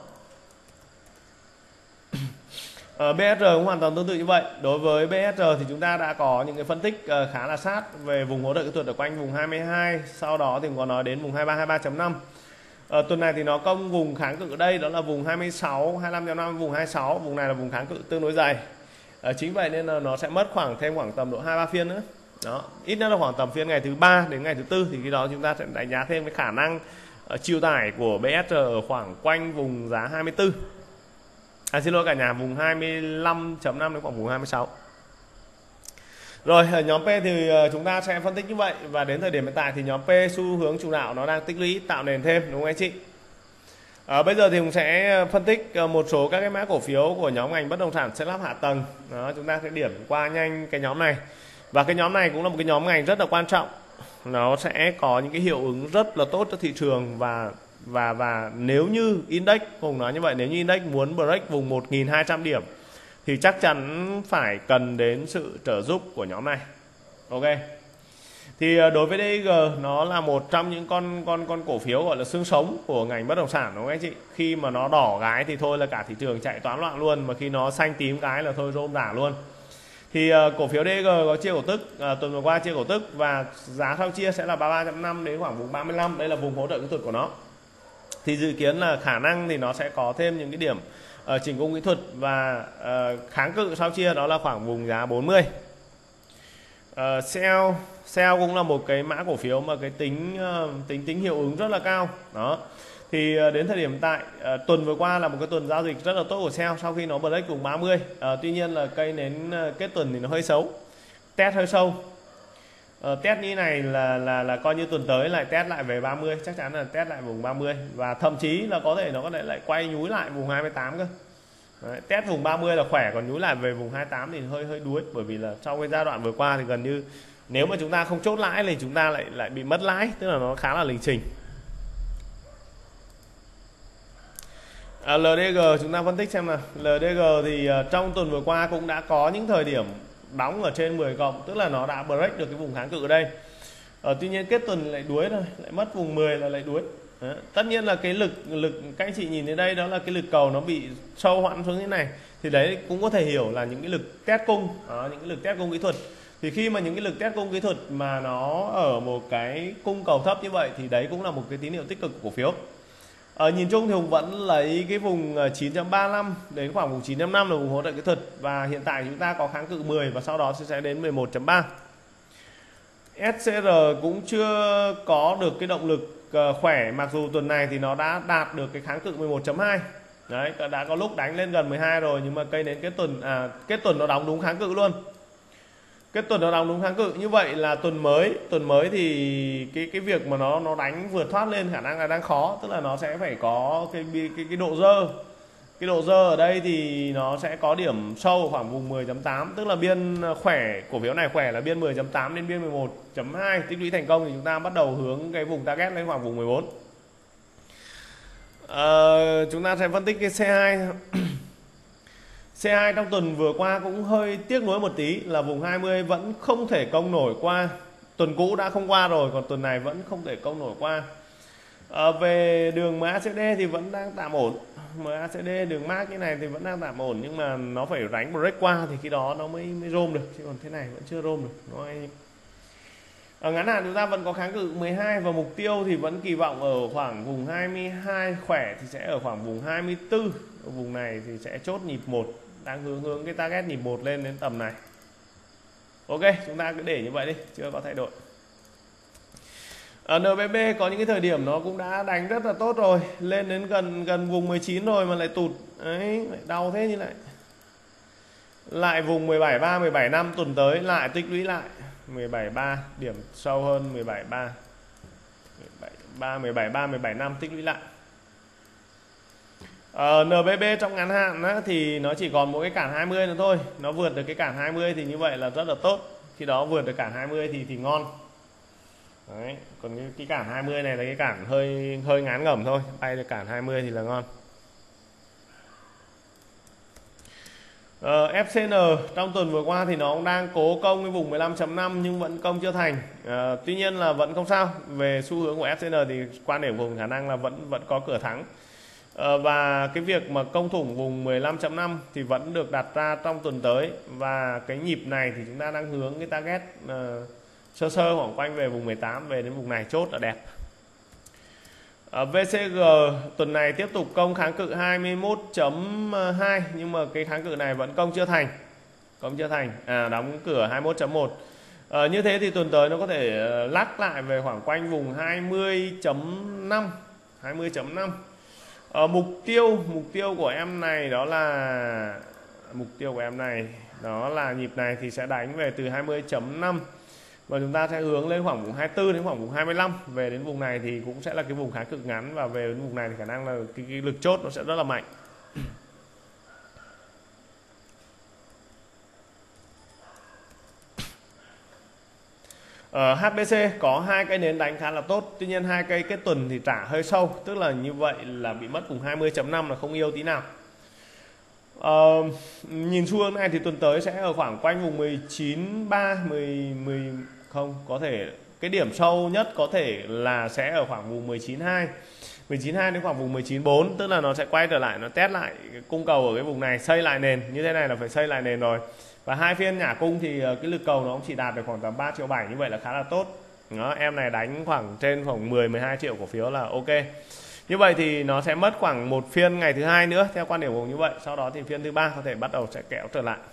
Ở bê ét rờ cũng hoàn toàn tương tự như vậy. Đối với bê ét rờ thì chúng ta đã có những cái phân tích khá là sát về vùng hỗ trợ kỹ thuật ở quanh vùng hai mươi hai, sau đó thì có nói đến vùng hai mươi ba, hai mươi ba chấm năm. Ở tuần này thì nó công vùng kháng cự ở đây đó là vùng hai mươi sáu, hai mươi lăm chấm năm, vùng hai mươi sáu, vùng này là vùng kháng cự tương đối dày. À, chính vậy nên là nó sẽ mất khoảng thêm khoảng tầm độ hai ba phiên nữa. Đó, ít nhất là khoảng tầm phiên ngày thứ ba đến ngày thứ tư thì khi đó chúng ta sẽ đánh giá thêm cái khả năng uh, chịu tải của bê ét rờ ở khoảng quanh vùng giá hai mươi tư. À, xin lỗi cả nhà, vùng hai mươi lăm chấm năm đến khoảng vùng hai mươi sáu. Rồi ở nhóm P thì chúng ta sẽ phân tích như vậy, và đến thời điểm hiện tại thì nhóm P xu hướng chủ đạo nó đang tích lũy tạo nền thêm, đúng không anh chị? À, bây giờ thì mình sẽ phân tích một số các cái mã cổ phiếu của nhóm ngành bất động sản xây lắp hạ tầng. Đó, chúng ta sẽ điểm qua nhanh cái nhóm này, và cái nhóm này cũng là một cái nhóm ngành rất là quan trọng, nó sẽ có những cái hiệu ứng rất là tốt cho thị trường, và và và nếu như index, cùng nói như vậy, nếu như index muốn break vùng một nghìn hai trăm điểm thì chắc chắn phải cần đến sự trợ giúp của nhóm này. Ok. Thì đối với đê i giê nó là một trong những con con con cổ phiếu gọi là xương sống của ngành bất động sản, đúng không anh chị? Khi mà nó đỏ gái thì thôi là cả thị trường chạy toán loạn luôn, mà khi nó xanh tím cái là thôi rôm rả luôn. Thì uh, cổ phiếu đê i giê có chia cổ tức, uh, tuần vừa qua chia cổ tức, và giá sau chia sẽ là ba mươi ba chấm năm đến khoảng vùng ba mươi lăm, đây là vùng hỗ trợ kỹ thuật của nó. Thì dự kiến là khả năng thì nó sẽ có thêm những cái điểm uh, chỉnh cung kỹ thuật, và uh, kháng cự sau chia đó là khoảng vùng giá bốn mươi. Uh, sell sell cũng là một cái mã cổ phiếu mà cái tính uh, tính tính hiệu ứng rất là cao. Đó. Thì uh, đến thời điểm hiện tại uh, tuần vừa qua là một cái tuần giao dịch rất là tốt của sell sau khi nó break vùng ba mươi. Uh, tuy nhiên là cây nến uh, kết tuần thì nó hơi xấu, test hơi sâu. Uh, test như này là là là coi như tuần tới lại test lại về ba mươi, chắc chắn là test lại vùng ba mươi, và thậm chí là có thể nó có thể lại quay nhúi lại vùng hai mươi tám cơ. Đấy, test vùng ba mươi là khỏe, còn nhúi lại về vùng hai mươi tám thì hơi hơi đuối, bởi vì là trong cái giai đoạn vừa qua thì gần như nếu mà chúng ta không chốt lãi thì chúng ta lại lại bị mất lãi, tức là nó khá là lình trình. À, lờ đê giê chúng ta phân tích xem nào. lờ đê giê thì uh, trong tuần vừa qua cũng đã có những thời điểm đóng ở trên mười cộng, tức là nó đã break được cái vùng kháng cự ở đây. Ờ, tuy nhiên kết tuần lại đuối rồi, lại mất vùng mười là lại đuối. Đó. Tất nhiên là cái lực lực các anh chị nhìn đến đây đó là cái lực cầu nó bị sâu hoãn xuống như thế này, thì đấy cũng có thể hiểu là những cái lực test cung, đó, những cái lực test cung kỹ thuật. Thì khi mà những cái lực test cung kỹ thuật mà nó ở một cái cung cầu thấp như vậy thì đấy cũng là một cái tín hiệu tích cực của cổ phiếu. Ở nhìn chung thì Hùng vẫn lấy cái vùng chín chấm ba lăm đến khoảng vùng chín chấm năm là vùng hỗ trợ kỹ thuật, và hiện tại chúng ta có kháng cự mười và sau đó sẽ đến mười một chấm ba. ét xê rờ cũng chưa có được cái động lực khỏe, mặc dù tuần này thì nó đã đạt được cái kháng cự mười một chấm hai. Đấy, đã có lúc đánh lên gần mười hai rồi, nhưng mà cây đến kết tuần à, kết tuần nó đóng đúng kháng cự luôn. Kết tuần nó đóng đúng kháng cự, như vậy là tuần mới, tuần mới thì cái cái việc mà nó nó đánh vượt thoát lên khả năng là đang khó, tức là nó sẽ phải có cái cái cái độ dơ. Cái độ dơ ở đây thì nó sẽ có điểm sâu khoảng vùng mười chấm tám, tức là biên khỏe, cổ phiếu này khỏe là biên mười chấm tám đến biên mười một chấm hai, tích lũy thành công thì chúng ta bắt đầu hướng cái vùng target lên khoảng vùng mười bốn. À, chúng ta sẽ phân tích cái xê hai. xê hai trong tuần vừa qua cũng hơi tiếc nuối một tí là vùng hai mươi vẫn không thể công nổi qua. Tuần cũ đã không qua rồi, còn tuần này vẫn không thể công nổi qua. À, về đường em a xê đê thì vẫn đang tạm ổn. em a xê đê đường mác như này thì vẫn đang tạm ổn, nhưng mà nó phải đánh break qua thì khi đó nó mới mới rôm được, chứ còn thế này vẫn chưa rôm được. Nói ở ngắn hạn chúng ta vẫn có kháng cự mười hai, và mục tiêu thì vẫn kỳ vọng ở khoảng vùng hai mươi hai, khỏe thì sẽ ở khoảng vùng hai mươi tư. Ở vùng này thì sẽ chốt nhịp một, đang hướng hướng cái target nhịp một lên đến tầm này. Ok, chúng ta cứ để như vậy đi, chưa có thay đổi. Ở en bê bê có những cái thời điểm nó cũng đã đánh rất là tốt rồi, lên đến gần gần vùng mười chín rồi mà lại tụt. Đấy, lại đau thế như này. Lại vùng mười bảy ba, mười bảy năm, tuần tới lại tích lũy lại mười bảy ba, điểm sâu hơn mười bảy ba. mười bảy ba, mười bảy ba, mười bảy năm tích lũy lại. Ở en bê bê trong ngắn hạn á, thì nó chỉ còn một cái cản hai mươi nữa thôi. Nó vượt được cái cản hai mươi thì như vậy là rất là tốt. Khi đó vượt được cản hai mươi thì thì ngon. Đấy, còn cái, cái cản hai mươi này là cái cản hơi hơi ngán ngẩm thôi, bay được cản hai mươi thì là ngon. Uh, ép xê en trong tuần vừa qua thì nó cũng đang cố công cái vùng mười lăm chấm năm nhưng vẫn công chưa thành. Uh, tuy nhiên là vẫn không sao. Về xu hướng của ép xê en thì quan điểm vùng khả năng là vẫn vẫn có cửa thắng. Uh, và cái việc mà công thủng vùng mười lăm chấm năm thì vẫn được đặt ra trong tuần tới, và cái nhịp này thì chúng ta đang hướng cái target uh, sơ sơ khoảng quanh về vùng mười tám, về đến vùng này chốt là đẹp. Ở vê xê giê tuần này tiếp tục công kháng cự hai mươi mốt chấm hai, nhưng mà cái kháng cự này vẫn công chưa thành. Công chưa thành. À, đóng cửa hai mươi mốt chấm một. À, như thế thì tuần tới nó có thể lắc lại về khoảng quanh vùng hai mươi chấm năm, hai mươi chấm năm. À, mục tiêu mục tiêu của em này đó là mục tiêu của em này đó là nhịp này thì sẽ đánh về từ hai mươi chấm năm. Và chúng ta sẽ hướng lên khoảng vùng hai mươi tư đến khoảng vùng hai mươi lăm. Về đến vùng này thì cũng sẽ là cái vùng kháng cự ngắn, và về đến vùng này thì khả năng là cái, cái lực chốt nó sẽ rất là mạnh. Ở hát bê xê có hai cây nến đánh khá là tốt, tuy nhiên hai cây kết tuần thì trả hơi sâu, tức là như vậy là bị mất vùng hai mươi chấm năm là không yêu tí nào. Uh, nhìn xu hướng này thì tuần tới sẽ ở khoảng quanh vùng mười chín ba, mười, mười không, có thể cái điểm sâu nhất có thể là sẽ ở khoảng vùng mười chín hai, mười chín hai đến khoảng vùng mười chín bốn, tức là nó sẽ quay trở lại, nó test lại cung cầu ở cái vùng này, xây lại nền. Như thế này là phải xây lại nền rồi. Và hai phiên nhả cung thì cái lực cầu nó cũng chỉ đạt được khoảng tầm ba triệu bảy, như vậy là khá là tốt. Đó, em này đánh khoảng trên khoảng mười mười hai triệu cổ phiếu là ok. Như vậy thì nó sẽ mất khoảng một phiên ngày thứ hai nữa theo quan điểm của như vậy. Sau đó thì phiên thứ ba có thể bắt đầu sẽ kéo trở lại.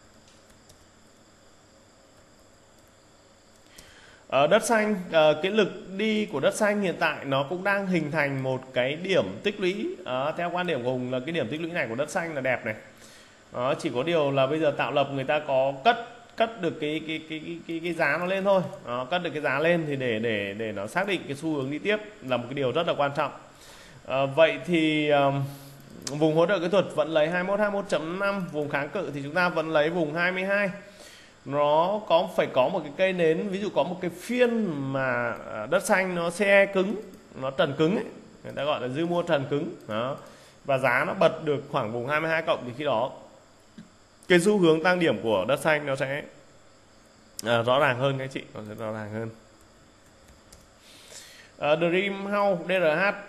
Ở đất xanh, cái lực đi của đất xanh hiện tại nó cũng đang hình thành một cái điểm tích lũy. Đó, theo quan điểm của Hùng là cái điểm tích lũy này của đất xanh là đẹp này. Đó, chỉ có điều là bây giờ tạo lập người ta có cất cất được cái cái cái cái cái, cái giá nó lên thôi. Đó, cất được cái giá lên thì để để để nó xác định cái xu hướng đi tiếp là một cái điều rất là quan trọng. À, vậy thì um, vùng hỗ trợ kỹ thuật vẫn lấy hai mươi mốt, hai mươi mốt chấm năm, vùng kháng cự thì chúng ta vẫn lấy vùng hai mươi hai. Nó có phải có một cái cây nến, ví dụ có một cái phiên mà đất xanh nó xe cứng, nó trần cứng ấy, người ta gọi là dư mua trần cứng. Đó, và giá nó bật được khoảng vùng hai mươi hai cộng, thì khi đó cái xu hướng tăng điểm của đất xanh nó sẽ à, rõ ràng hơn, các chị, nó sẽ rõ ràng hơn. uh, Dream House đê rờ hát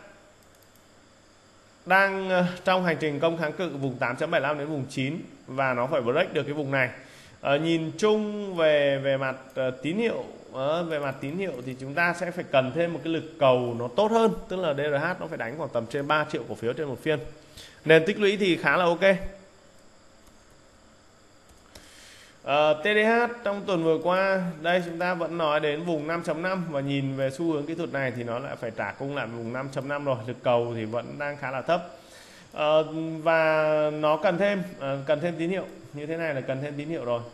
đang uh, trong hành trình công kháng cự vùng tám chấm bảy lăm đến vùng chín, và nó phải break được cái vùng này. Uh, nhìn chung về về mặt uh, tín hiệu, uh, về mặt tín hiệu thì chúng ta sẽ phải cần thêm một cái lực cầu nó tốt hơn, tức là đê rờ hát nó phải đánh khoảng tầm trên ba triệu cổ phiếu trên một phiên. Nền tích lũy thì khá là ok. Uh, tê đê hát trong tuần vừa qua đây chúng ta vẫn nói đến vùng năm chấm năm, và nhìn về xu hướng kỹ thuật này thì nó lại phải trả cung lại vùng năm chấm năm rồi. Lực cầu thì vẫn đang khá là thấp, uh, và nó cần thêm uh, cần thêm tín hiệu như thế này là cần thêm tín hiệu rồi.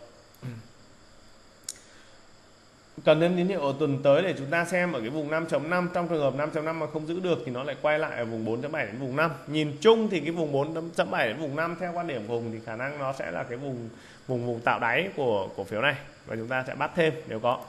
Cần thêm tín hiệu ở tuần tới để chúng ta xem ở cái vùng năm chấm năm. Trong trường hợp năm chấm năm mà không giữ được thì nó lại quay lại ở vùng bốn chấm bảy đến vùng năm. Nhìn chung thì cái vùng bốn chấm bảy đến vùng năm theo quan điểm của Hùng thì khả năng nó sẽ là cái vùng vùng vùng tạo đáy của cổ phiếu này, và chúng ta sẽ bắt thêm nếu có.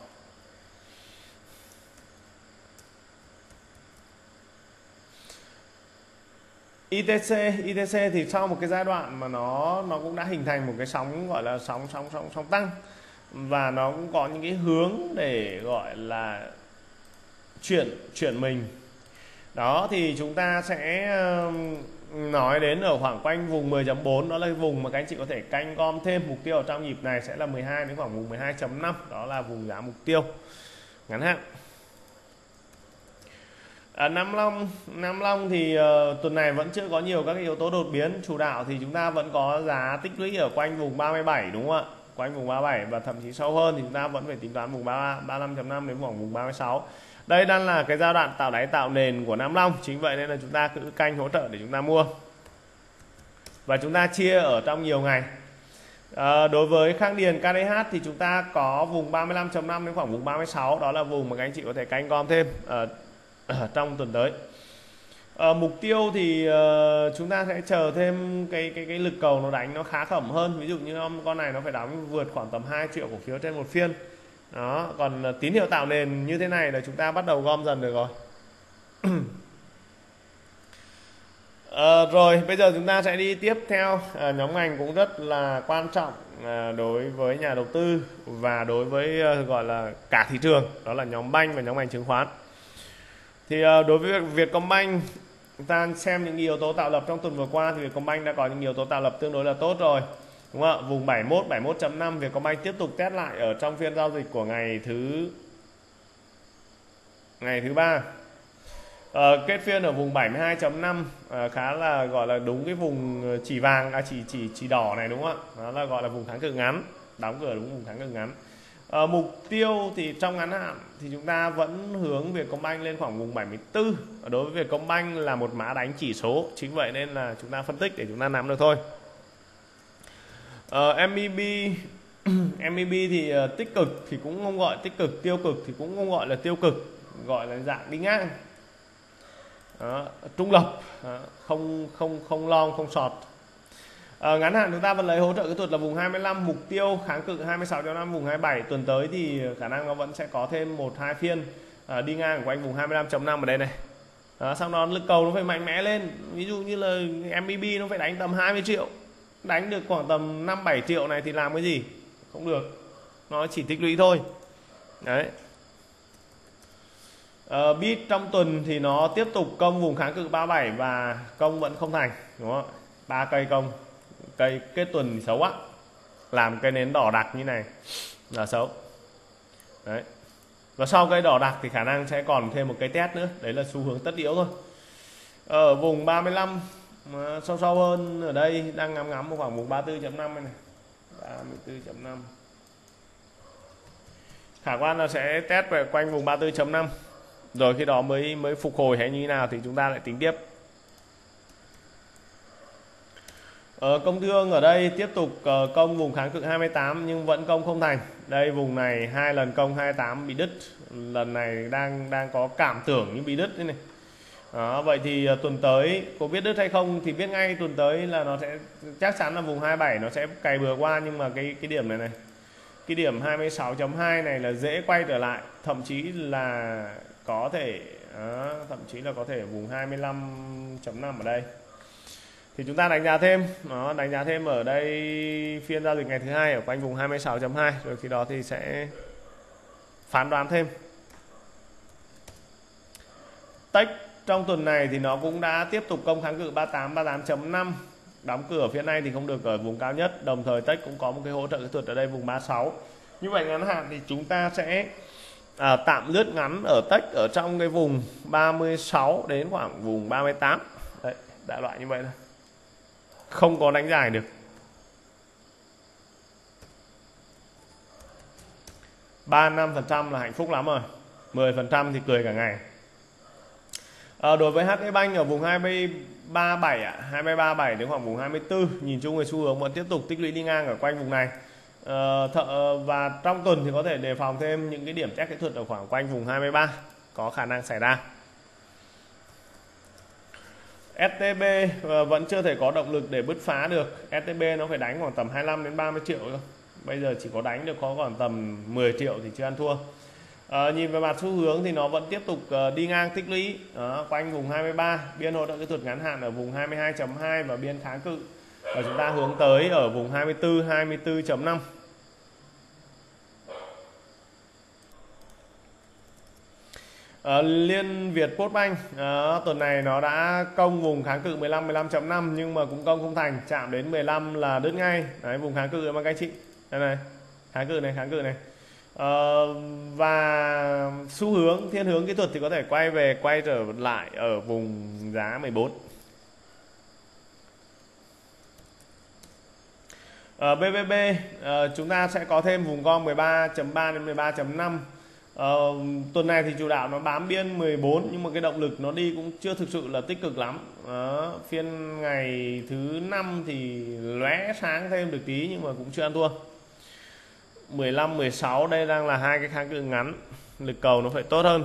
i tê xê i tê xê thì sau một cái giai đoạn mà nó nó cũng đã hình thành một cái sóng gọi là sóng sóng sóng sóng tăng, và nó cũng có những cái hướng để gọi là chuyển chuyển mình. Đó thì chúng ta sẽ nói đến ở khoảng quanh vùng mười chấm bốn, đó là cái vùng mà các anh chị có thể canh gom thêm. Mục tiêu ở trong nhịp này sẽ là mười hai đến khoảng vùng mười hai chấm năm, đó là vùng giá mục tiêu ngắn hạn. À, Nam Long Nam Long thì uh, tuần này vẫn chưa có nhiều các cái yếu tố đột biến. Chủ đạo thì chúng ta vẫn có giá tích lũy ở quanh vùng ba mươi bảy, đúng không ạ? Quanh vùng ba mươi bảy, và thậm chí sâu hơn thì chúng ta vẫn phải tính toán vùng ba mươi lăm chấm năm đến khoảng vùng ba mươi sáu. Đây đang là cái giai đoạn tạo đáy tạo nền của Nam Long, chính vậy nên là chúng ta cứ canh hỗ trợ để chúng ta mua, và chúng ta chia ở trong nhiều ngày. À, đối với Khang Điền ca đê hát thì chúng ta có vùng ba mươi lăm chấm năm đến khoảng vùng ba mươi sáu, đó là vùng mà các anh chị có thể canh gom thêm ở, ở trong tuần tới. À, mục tiêu thì uh, chúng ta sẽ chờ thêm cái cái cái lực cầu nó đánh nó khá khẩm hơn. Ví dụ như con này nó phải đóng vượt khoảng tầm hai triệu cổ phiếu trên một phiên. Đó, còn uh, tín hiệu tạo nền như thế này là chúng ta bắt đầu gom dần được rồi. À, rồi bây giờ chúng ta sẽ đi tiếp theo à, nhóm ngành cũng rất là quan trọng à, đối với nhà đầu tư và đối với à, gọi là cả thị trường, đó là nhóm banh và nhóm ngành chứng khoán. Thì à, đối với Vietcombank, chúng ta xem những yếu tố tạo lập trong tuần vừa qua thì Vietcombank đã có những yếu tố tạo lập tương đối là tốt rồi, đúng không ạ? Vùng bảy mươi mốt, bảy mươi mốt chấm năm Vietcombank tiếp tục test lại ở trong phiên giao dịch của ngày thứ ngày thứ ba. Ờ, kết phiên ở vùng bảy mươi hai chấm năm, à, khá là gọi là đúng cái vùng chỉ vàng, à, chỉ chỉ chỉ đỏ này, đúng không ạ? Đó là gọi là vùng kháng cự ngắn, đóng cửa đúng vùng kháng cự ngắn. À, mục tiêu thì trong ngắn hạn thì chúng ta vẫn hướng Vietcombank lên khoảng vùng bảy mươi tư. Đối với Vietcombank là một mã đánh chỉ số, chính vậy nên là chúng ta phân tích để chúng ta nắm được thôi. À, em e bê em e bê thì uh, tích cực thì cũng không gọi tích cực, tiêu cực thì cũng không gọi là tiêu cực, gọi là dạng đi ngang. Đó, trung lập, đó, không không không long không short. À, ngắn hạn chúng ta vẫn lấy hỗ trợ kỹ thuật là vùng hai mươi lăm, mục tiêu kháng cự hai mươi sáu chấm năm, vùng hai mươi bảy. Tuần tới thì khả năng nó vẫn sẽ có thêm một hai phiên à, đi ngang quanh vùng hai mươi lăm chấm năm ở đây này. Đó, sau đó lực cầu nó phải mạnh mẽ lên, ví dụ như là em e bê nó phải đánh tầm hai mươi triệu, đánh được khoảng tầm năm bảy triệu này thì làm cái gì không được, nó chỉ tích lũy thôi. Đấy. Uh, bê i tê trong tuần thì nó tiếp tục công vùng kháng cự ba mươi bảy và công vẫn không thành, đúng không? Ba cây công, cây kết tuần thì xấu á, làm cây nến đỏ đặc như này là xấu. Đấy. Và sau cây đỏ đặc thì khả năng sẽ còn thêm một cây test nữa, đấy là xu hướng tất yếu thôi. Ở vùng ba mươi lăm mà sâu sâu hơn ở đây đang ngắm ngắm khoảng vùng ba mươi tư chấm năm này, ba mươi tư chấm năm. Khả quan là sẽ test về quanh vùng ba mươi tư chấm năm. Rồi khi đó mới mới phục hồi hay như thế nào thì chúng ta lại tính tiếp. Ờ, công thương ở đây tiếp tục uh, công vùng kháng cự hai mươi tám nhưng vẫn công không thành. Đây vùng này hai lần công hai mươi tám bị đứt, lần này đang đang có cảm tưởng như bị đứt thế này. Đó, vậy thì uh, tuần tới có biết đứt hay không thì biết ngay, tuần tới là nó sẽ chắc chắn là vùng hai mươi bảy nó sẽ cày bừa qua, nhưng mà cái cái điểm này này, cái điểm hai mươi sáu chấm hai này là dễ quay trở lại, thậm chí là có thể đó, thậm chí là có thể vùng hai mươi lăm chấm năm ở đây. Thì chúng ta đánh giá thêm, đó, đánh giá thêm ở đây phiên giao dịch ngày thứ hai ở quanh vùng hai mươi sáu chấm hai, rồi khi đó thì sẽ phán đoán thêm. Tech trong tuần này thì nó cũng đã tiếp tục công kháng cự ba mươi tám, ba mươi tám chấm năm, đóng cửa phiên này thì không được ở vùng cao nhất, đồng thời Tech cũng có một cái hỗ trợ kỹ thuật ở đây vùng ba mươi sáu. Như vậy ngắn hạn thì chúng ta sẽ à, tạm lướt ngắn ở Tech ở trong cái vùng ba mươi sáu đến khoảng vùng ba mươi tám. Đấy, đại loại như vậy thôi, không có đánh dài được. ba mươi lăm phần trăm là hạnh phúc lắm rồi, mười phần trăm thì cười cả ngày. À, đối với hát đê Bank ở vùng hai mươi ba bảy ạ, hai mươi ba bảy đến khoảng vùng hai mươi tư, nhìn chung về xu hướng vẫn tiếp tục tích lũy đi ngang ở quanh vùng này. À, thợ, và trong tuần thì có thể đề phòng thêm những cái điểm test kỹ thuật ở khoảng quanh vùng hai mươi ba có khả năng xảy ra. ét tê bê vẫn chưa thể có động lực để bứt phá được. ét tê bê nó phải đánh khoảng tầm hai mươi lăm đến ba mươi triệu thôi. Bây giờ chỉ có đánh được có khoảng tầm mười triệu thì chưa ăn thua. À, nhìn về mặt xu hướng thì nó vẫn tiếp tục uh, đi ngang tích lũy đó, quanh vùng hai mươi ba, biên hỗ trợ kỹ thuật ngắn hạn ở vùng hai mươi hai chấm hai và biên kháng cự và chúng ta hướng tới ở vùng hai mươi tư, hai mươi tư chấm năm. À, Liên Việt Postbank à, tuần này nó đã công vùng kháng cự mười lăm, mười lăm chấm năm nhưng mà cũng công không thành, chạm đến mười lăm là đứt ngay. Đấy, vùng kháng cự mà các chị đây này, kháng cự này, kháng cự này. À, và xu hướng thiên hướng kỹ thuật thì có thể quay về quay trở lại ở vùng giá mười bốn. À, bê vê bê à, chúng ta sẽ có thêm vùng gom mười ba chấm ba đến mười ba chấm năm. Uh, tuần này thì chủ đạo nó bám biên mười bốn nhưng mà cái động lực nó đi cũng chưa thực sự là tích cực lắm. uh, Phiên ngày thứ năm thì lóe sáng thêm được tí nhưng mà cũng chưa ăn thua. Mười lăm, mười sáu đây đang là hai cái kháng cự ngắn, lực cầu nó phải tốt hơn.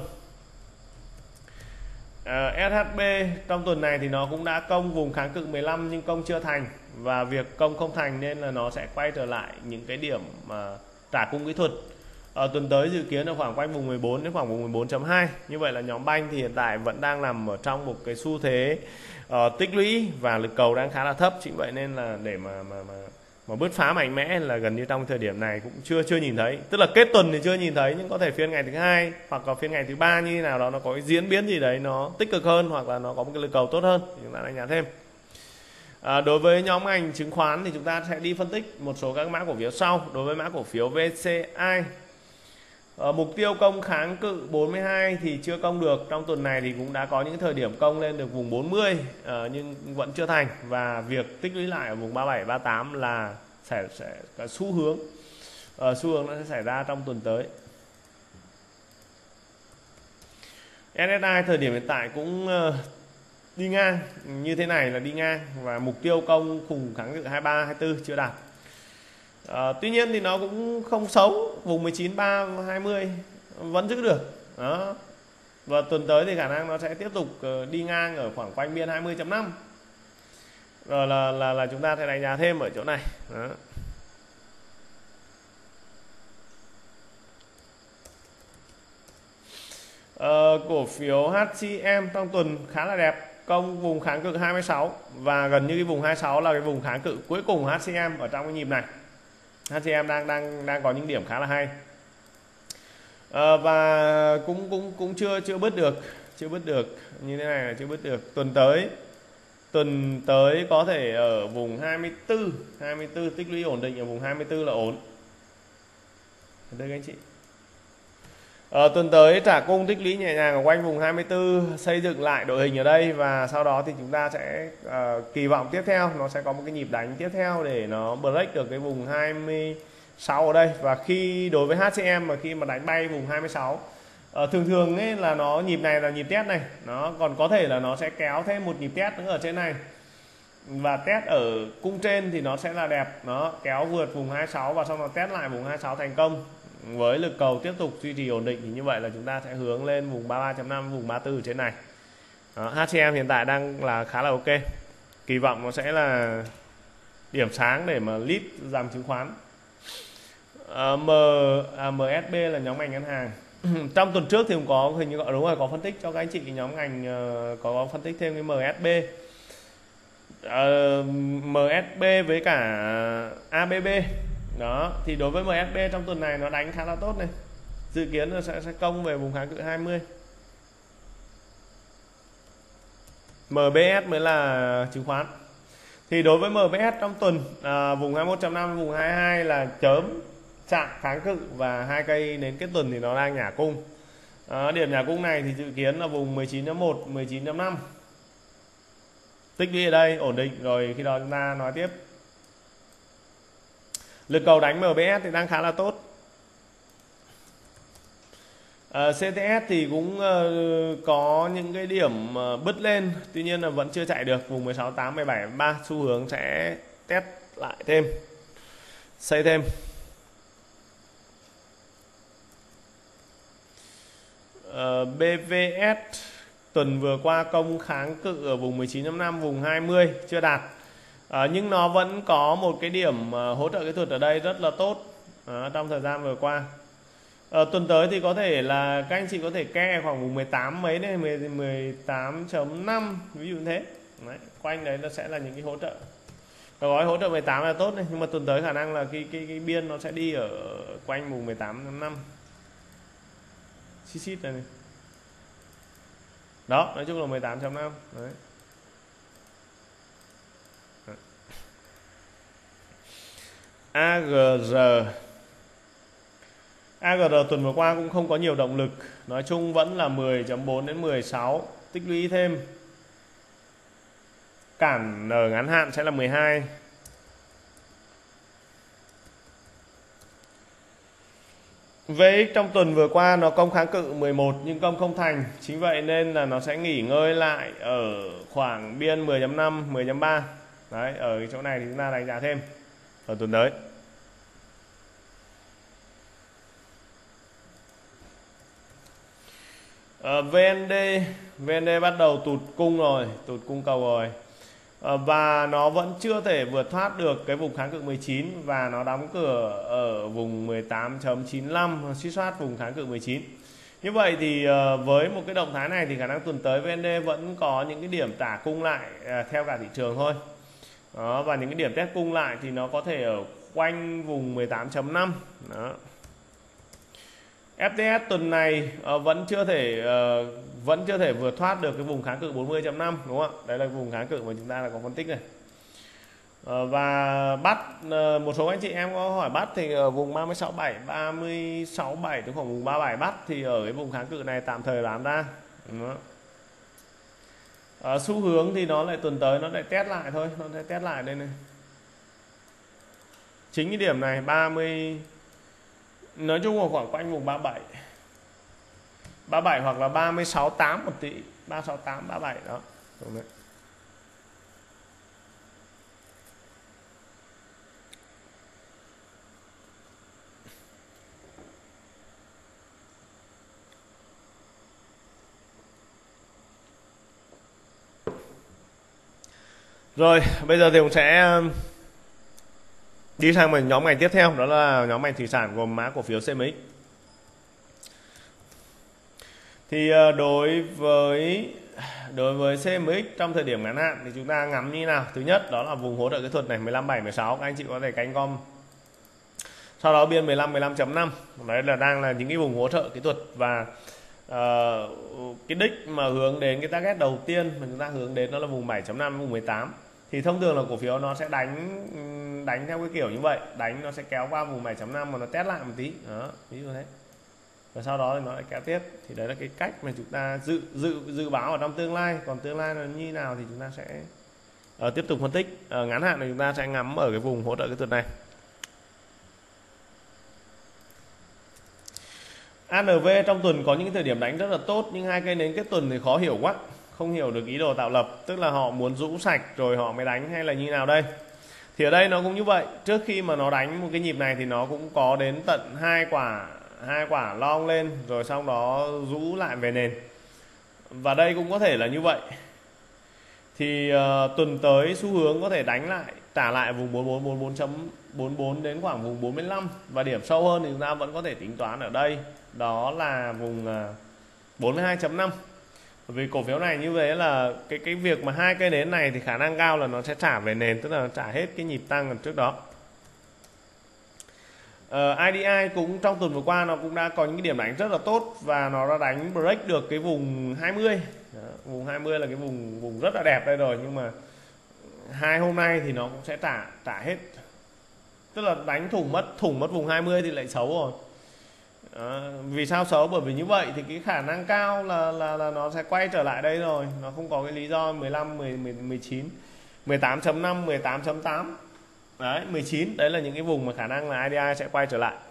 uh, ét hát bê trong tuần này thì nó cũng đã công vùng kháng cự mười lăm nhưng công chưa thành, và việc công không thành nên là nó sẽ quay trở lại những cái điểm mà trả cung kỹ thuật Ở tuần tới dự kiến ở khoảng quanh vùng mười bốn đến khoảng vùng mười bốn chấm hai. Như vậy là nhóm banh thì hiện tại vẫn đang nằm ở trong một cái xu thế uh, tích lũy và lực cầu đang khá là thấp. Chính vậy nên là để mà mà mà mà bứt phá mạnh mẽ là gần như trong thời điểm này cũng chưa chưa nhìn thấy. Tức là kết tuần thì chưa nhìn thấy, nhưng có thể phiên ngày thứ hai hoặc là phiên ngày thứ ba như thế nào đó nó có cái diễn biến gì đấy nó tích cực hơn, hoặc là nó có một cái lực cầu tốt hơn thì chúng ta đánh giá thêm. À, đối với nhóm ngành chứng khoán thì chúng ta sẽ đi phân tích một số các mã cổ phiếu sau. Đối với mã cổ phiếu vê xê i, à, mục tiêu công kháng cự bốn mươi hai thì chưa công được. Trong tuần này thì cũng đã có những thời điểm công lên được vùng bốn mươi, à, nhưng vẫn chưa thành, và việc tích lũy lại ở vùng ba mươi bảy ba mươi tám là sẽ sẽ có xu hướng uh, xu hướng nó sẽ xảy ra trong tuần tới. ét ét i thời điểm hiện tại cũng uh, đi ngang như thế này là đi ngang, và mục tiêu công khủng kháng cự hai mươi ba hai mươi tư chưa đạt. À, tuy nhiên thì nó cũng không xấu, vùng mười chín ba hai mươi vẫn giữ được đó. Và tuần tới thì khả năng nó sẽ tiếp tục uh, đi ngang ở khoảng quanh biên hai mươi chấm năm. Rồi là, là là chúng ta sẽ đánh giá thêm ở chỗ này đó. Ờ, cổ phiếu hát xê em trong tuần khá là đẹp, công vùng kháng cự hai mươi sáu, và gần như cái vùng hai mươi sáu là cái vùng kháng cự cuối cùng hát xê em ở trong cái nhịp này. hát xê em đang đang đang có những điểm khá là hay, ờ, và cũng cũng cũng chưa chưa bứt được, chưa bứt được như thế này là chưa bứt được. Tuần tới tuần tới có thể ở vùng hai mươi tư hai mươi tư tích lũy ổn định ở vùng hai mươi tư là ổn. Đây các anh chị. Ờ, tuần tới trả cung tích lũy nhẹ nhàng ở quanh vùng hai mươi tư, xây dựng lại đội hình ở đây, và sau đó thì chúng ta sẽ uh, kỳ vọng tiếp theo nó sẽ có một cái nhịp đánh tiếp theo để nó break được cái vùng hai mươi sáu ở đây. Và khi đối với hát xê em mà khi mà đánh bay vùng hai mươi sáu, uh, thường thường ấy là nó nhịp này là nhịp test này, nó còn có thể là nó sẽ kéo thêm một nhịp test nữa ở trên này, và test ở cung trên thì nó sẽ là đẹp, nó kéo vượt vùng hai mươi sáu và sau đó test lại vùng hai mươi sáu thành công với lực cầu tiếp tục duy trì ổn định, thì như vậy là chúng ta sẽ hướng lên vùng ba mươi ba chấm năm, vùng ba mươi tư ở trên này. Đó, hát xê em hiện tại đang là khá là ok, kỳ vọng nó sẽ là điểm sáng để mà lead dòng chứng khoán. à, M, à, em ét bê là nhóm ngành ngân hàng. Trong tuần trước thì cũng có hình như đúng rồi, có phân tích cho các anh chị nhóm ngành, uh, có, có phân tích thêm cái em ét bê, uh, em ét bê với cả a bê bê. Đó, thì đối với em ét bê trong tuần này nó đánh khá là tốt này, dự kiến là sẽ, sẽ công về vùng kháng cự hai mươi. em bê ét mới là chứng khoán. Thì đối với em bê ét trong tuần, à, vùng hai mươi mốt chấm năm, vùng hai mươi hai là chớm chạm kháng cự, và hai cây đến kết tuần thì nó đang nhả cung. À, điểm nhả cung này thì dự kiến là vùng mười chín chấm một, mười chín chấm năm. Tích lũy ở đây ổn định rồi, khi đó chúng ta nói tiếp. Lực cầu đánh em bê ét thì đang khá là tốt. à, xê tê ét thì cũng uh, có những cái điểm uh, bứt lên, tuy nhiên là vẫn chưa chạy được vùng mười sáu tám, mười bảy ba, xu hướng sẽ test lại thêm, xây thêm. uh, bê vê ét tuần vừa qua công kháng cự ở vùng mười chín chấm năm, vùng hai mươi chưa đạt. À, nhưng nó vẫn có một cái điểm uh, hỗ trợ kỹ thuật ở đây rất là tốt à, trong thời gian vừa qua. À, tuần tới thì có thể là các anh chị có thể ke khoảng vùng mười tám mấy này, mười tám chấm năm ví dụ như thế. Đấy, quanh đấy nó sẽ là những cái hỗ trợ. Cái gói hỗ trợ mười tám là tốt này, nhưng mà tuần tới khả năng là cái cái cái biên nó sẽ đi ở quanh vùng mười tám chấm năm. Xít xít này, này. Đó, nói chung là mười tám chấm năm. Đấy. a giê rờ a giê rờ tuần vừa qua cũng không có nhiều động lực, nói chung vẫn là mười chấm bốn đến mười sáu, tích lũy thêm. Cản ở ngắn hạn sẽ là mười hai. vê ích trong tuần vừa qua nó công kháng cự mười một nhưng công không thành, chính vậy nên là nó sẽ nghỉ ngơi lại ở khoảng biên mười chấm năm, mười chấm ba. Đấy, ở cái chỗ này thì chúng ta đánh giá thêm ở tuần tới. À, vê en đê vê en đê bắt đầu tụt cung rồi, tụt cung cầu rồi. và nó vẫn chưa thể vượt thoát được cái vùng kháng cự mười chín và nó đóng cửa ở vùng mười tám chấm chín lăm, suýt soát vùng kháng cự mười chín. Như vậy thì với một cái động thái này thì khả năng tuần tới vê en đê vẫn có những cái điểm trả cung lại theo cả thị trường thôi. Đó, và những cái điểm test cung lại thì nó có thể ở quanh vùng mười tám chấm năm. Đó. ép tê ét tuần này uh, vẫn chưa thể uh, vẫn chưa thể vượt thoát được cái vùng kháng cự bốn mươi chấm năm, đúng không ạ? Đấy là vùng kháng cự mà chúng ta đã có phân tích này. Uh, và bắt uh, một số anh chị em có hỏi bắt thì ở vùng ba mươi sáu bảy, ba mươi sáu bảy đến khoảng vùng ba mươi bảy bắt thì ở cái vùng kháng cự này tạm thời bám ra. Uh, xu hướng thì nó lại tuần tới nó lại test lại thôi, nó sẽ test lại đây này. Chính cái điểm này ba mươi, nói chung là khoảng quanh vùng ba mươi bảy, ba mươi bảy hoặc là ba mươi sáu tám một tí, ba mươi sáu tám, ba mươi bảy đó. Đúng đấy. Rồi, bây giờ thì cũng sẽ đi sang một nhóm ngành tiếp theo, đó là nhóm ngành thủy sản gồm mã cổ phiếu xê em ích. Thì đối với đối với xê em ích trong thời điểm ngắn hạn thì chúng ta ngắm như nào? Thứ nhất đó là vùng hỗ trợ kỹ thuật này mười lăm bảy mười sáu, các anh chị có thể canh gom. Sau đó biên mười lăm mười lăm chấm năm. Đấy là đang là những cái vùng hỗ trợ kỹ thuật và uh, cái đích mà hướng đến cái target đầu tiên mà chúng ta hướng đến đó là vùng bảy chấm năm, vùng mười tám. Thì thông thường là cổ phiếu nó sẽ đánh đánh theo cái kiểu như vậy, đánh nó sẽ kéo qua vùng bảy chấm năm mà nó test lại một tí, đó, ví dụ thế. Và sau đó thì nó lại kéo tiếp. Thì đấy là cái cách mà chúng ta dự dự dự báo ở trong tương lai. Còn tương lai là như nào thì chúng ta sẽ uh, tiếp tục phân tích. Ở ngắn hạn thì chúng ta sẽ ngắm ở cái vùng hỗ trợ kỹ thuật này. a en vê trong tuần có những thời điểm đánh rất là tốt, nhưng hai cây nến kết tuần thì khó hiểu quá, không hiểu được ý đồ tạo lập, tức là họ muốn rũ sạch rồi họ mới đánh hay là như nào đây. Thì ở đây nó cũng như vậy, trước khi mà nó đánh một cái nhịp này thì nó cũng có đến tận hai quả hai quả long lên rồi sau đó rũ lại về nền, và đây cũng có thể là như vậy. Thì uh, tuần tới xu hướng có thể đánh lại, trả lại vùng bốn bốn bốn bốn chấm bốn bốn đến khoảng vùng bốn mươi lăm, và điểm sâu hơn thì chúng ta vẫn có thể tính toán ở đây, đó là vùng uh, bốn mươi hai chấm năm. Vì cổ phiếu này như thế là cái cái việc mà hai cây nến này thì khả năng cao là nó sẽ trả về nền, tức là trả hết cái nhịp tăng ở trước đó. Uh, i đê i cũng trong tuần vừa qua nó cũng đã có những cái điểm đánh rất là tốt và nó đã đánh break được cái vùng hai mươi. Đó, vùng hai mươi là cái vùng vùng rất là đẹp đây rồi, nhưng mà hai hôm nay thì nó cũng sẽ trả trả hết. Tức là đánh thủng mất thủng mất vùng hai mươi thì lại xấu rồi. Đó, vì sao xấu? Bởi vì như vậy thì cái khả năng cao là là là nó sẽ quay trở lại đây rồi, nó không có cái lý do mười lăm, mười, mười, mười chín, mười tám chấm năm, mười tám chấm tám. Đấy, mười chín, đấy là những cái vùng mà khả năng là i đê i sẽ quay trở lại.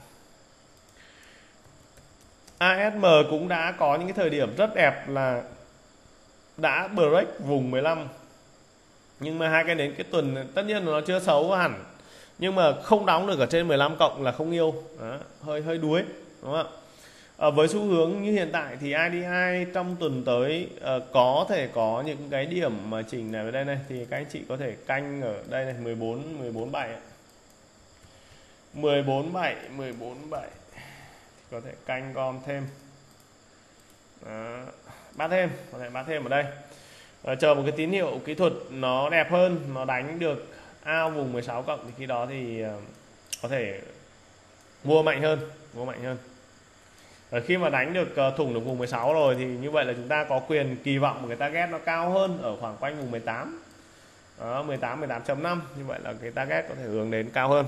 a ét em cũng đã có những cái thời điểm rất đẹp là đã break vùng mười lăm. Nhưng mà hai cái đến cái tuần tất nhiên là nó chưa xấu hẳn, nhưng mà không đóng được ở trên mười lăm cộng là không yêu. Đó, hơi hơi đuối, đúng không ạ? À, với xu hướng như hiện tại thì i đê i trong tuần tới uh, có thể có những cái điểm mà chỉnh này ở đây này, thì các anh chị có thể canh ở đây này, mười bốn, mười bốn bảy, mười bốn bảy, mười bốn bảy, có thể canh gom thêm. Đó, bắt thêm, có thể bắt thêm ở đây. À, chờ một cái tín hiệu kỹ thuật nó đẹp hơn, nó đánh được ao vùng mười sáu cộng thì khi đó thì uh, có thể mua mạnh hơn, mua mạnh hơn. Ở khi mà đánh được uh, thủng được vùng mười sáu rồi thì như vậy là chúng ta có quyền kỳ vọng một cái target nó cao hơn ở khoảng quanh vùng mười tám. Đó, mười tám, mười tám chấm năm, như vậy là cái target có thể hướng đến cao hơn.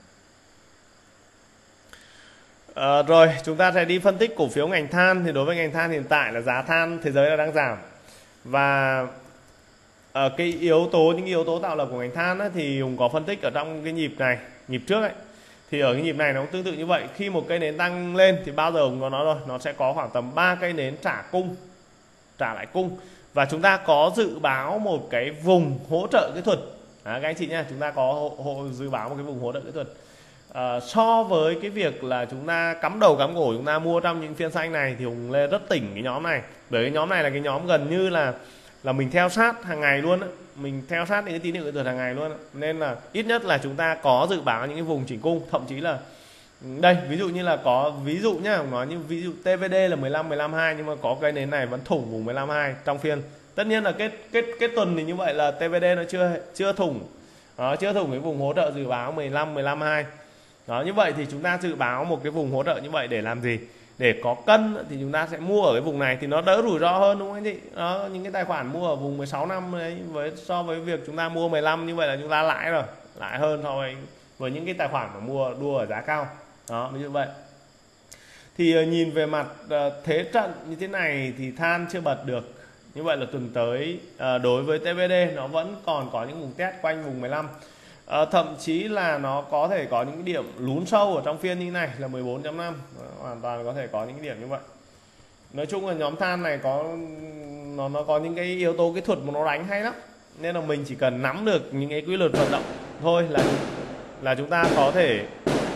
À, rồi chúng ta sẽ đi phân tích cổ phiếu ngành than. Thì đối với ngành than hiện tại là giá than thế giới là đang giảm, và ở cái yếu tố những yếu tố tạo lập của ngành than ấy, thì Hùng có phân tích ở trong cái nhịp này, nhịp trước ấy, thì ở cái nhịp này nó cũng tương tự như vậy. Khi một cây nến tăng lên thì bao giờ Hùng có nói rồi, nó sẽ có khoảng tầm ba cây nến trả cung, trả lại cung, và chúng ta có dự báo một cái vùng hỗ trợ kỹ thuật. À, các anh chị nha, chúng ta có hộ, hộ, dự báo một cái vùng hỗ trợ kỹ thuật. À, so với cái việc là chúng ta cắm đầu cắm cổ chúng ta mua trong những phiên xanh này thì Hùng Lê rất tỉnh cái nhóm này, bởi cái nhóm này là cái nhóm gần như là là mình theo sát hàng ngày luôn á, mình theo sát những cái tín hiệu kỹ thuật hàng ngày luôn á. Nên là ít nhất là chúng ta có dự báo những cái vùng chỉnh cung, thậm chí là đây ví dụ như là có ví dụ nhá, nói như ví dụ tê vê đê là mười lăm mười lăm hai, nhưng mà có cây nến này vẫn thủng vùng mười lăm hai trong phiên. Tất nhiên là kết kết kết tuần thì như vậy là tê vê đê nó chưa chưa thủng đó, chưa thủng cái vùng hỗ trợ dự báo mười lăm mười lăm hai đó. Như vậy thì chúng ta dự báo một cái vùng hỗ trợ như vậy để làm gì? Để có cân thì chúng ta sẽ mua ở cái vùng này thì nó đỡ rủi ro hơn, đúng không anh chị? Đó, những cái tài khoản mua ở vùng mười sáu năm đấy, với so với việc chúng ta mua mười lăm như vậy là chúng ta lãi rồi, lãi hơn so với với những cái tài khoản mà mua đua ở giá cao. Đó, như vậy thì nhìn về mặt thế trận như thế này thì than chưa bật được. Như vậy là tuần tới đối với tê vê đê nó vẫn còn có những vùng test quanh vùng mười lăm, à, thậm chí là nó có thể có những điểm lún sâu ở trong phiên như này là mười bốn chấm năm, hoàn toàn có thể có những điểm như vậy. Nói chung là nhóm than này có nó nó có những cái yếu tố kỹ thuật mà nó đánh hay lắm, nên là mình chỉ cần nắm được những cái quy luật vận động thôi là là chúng ta có thể.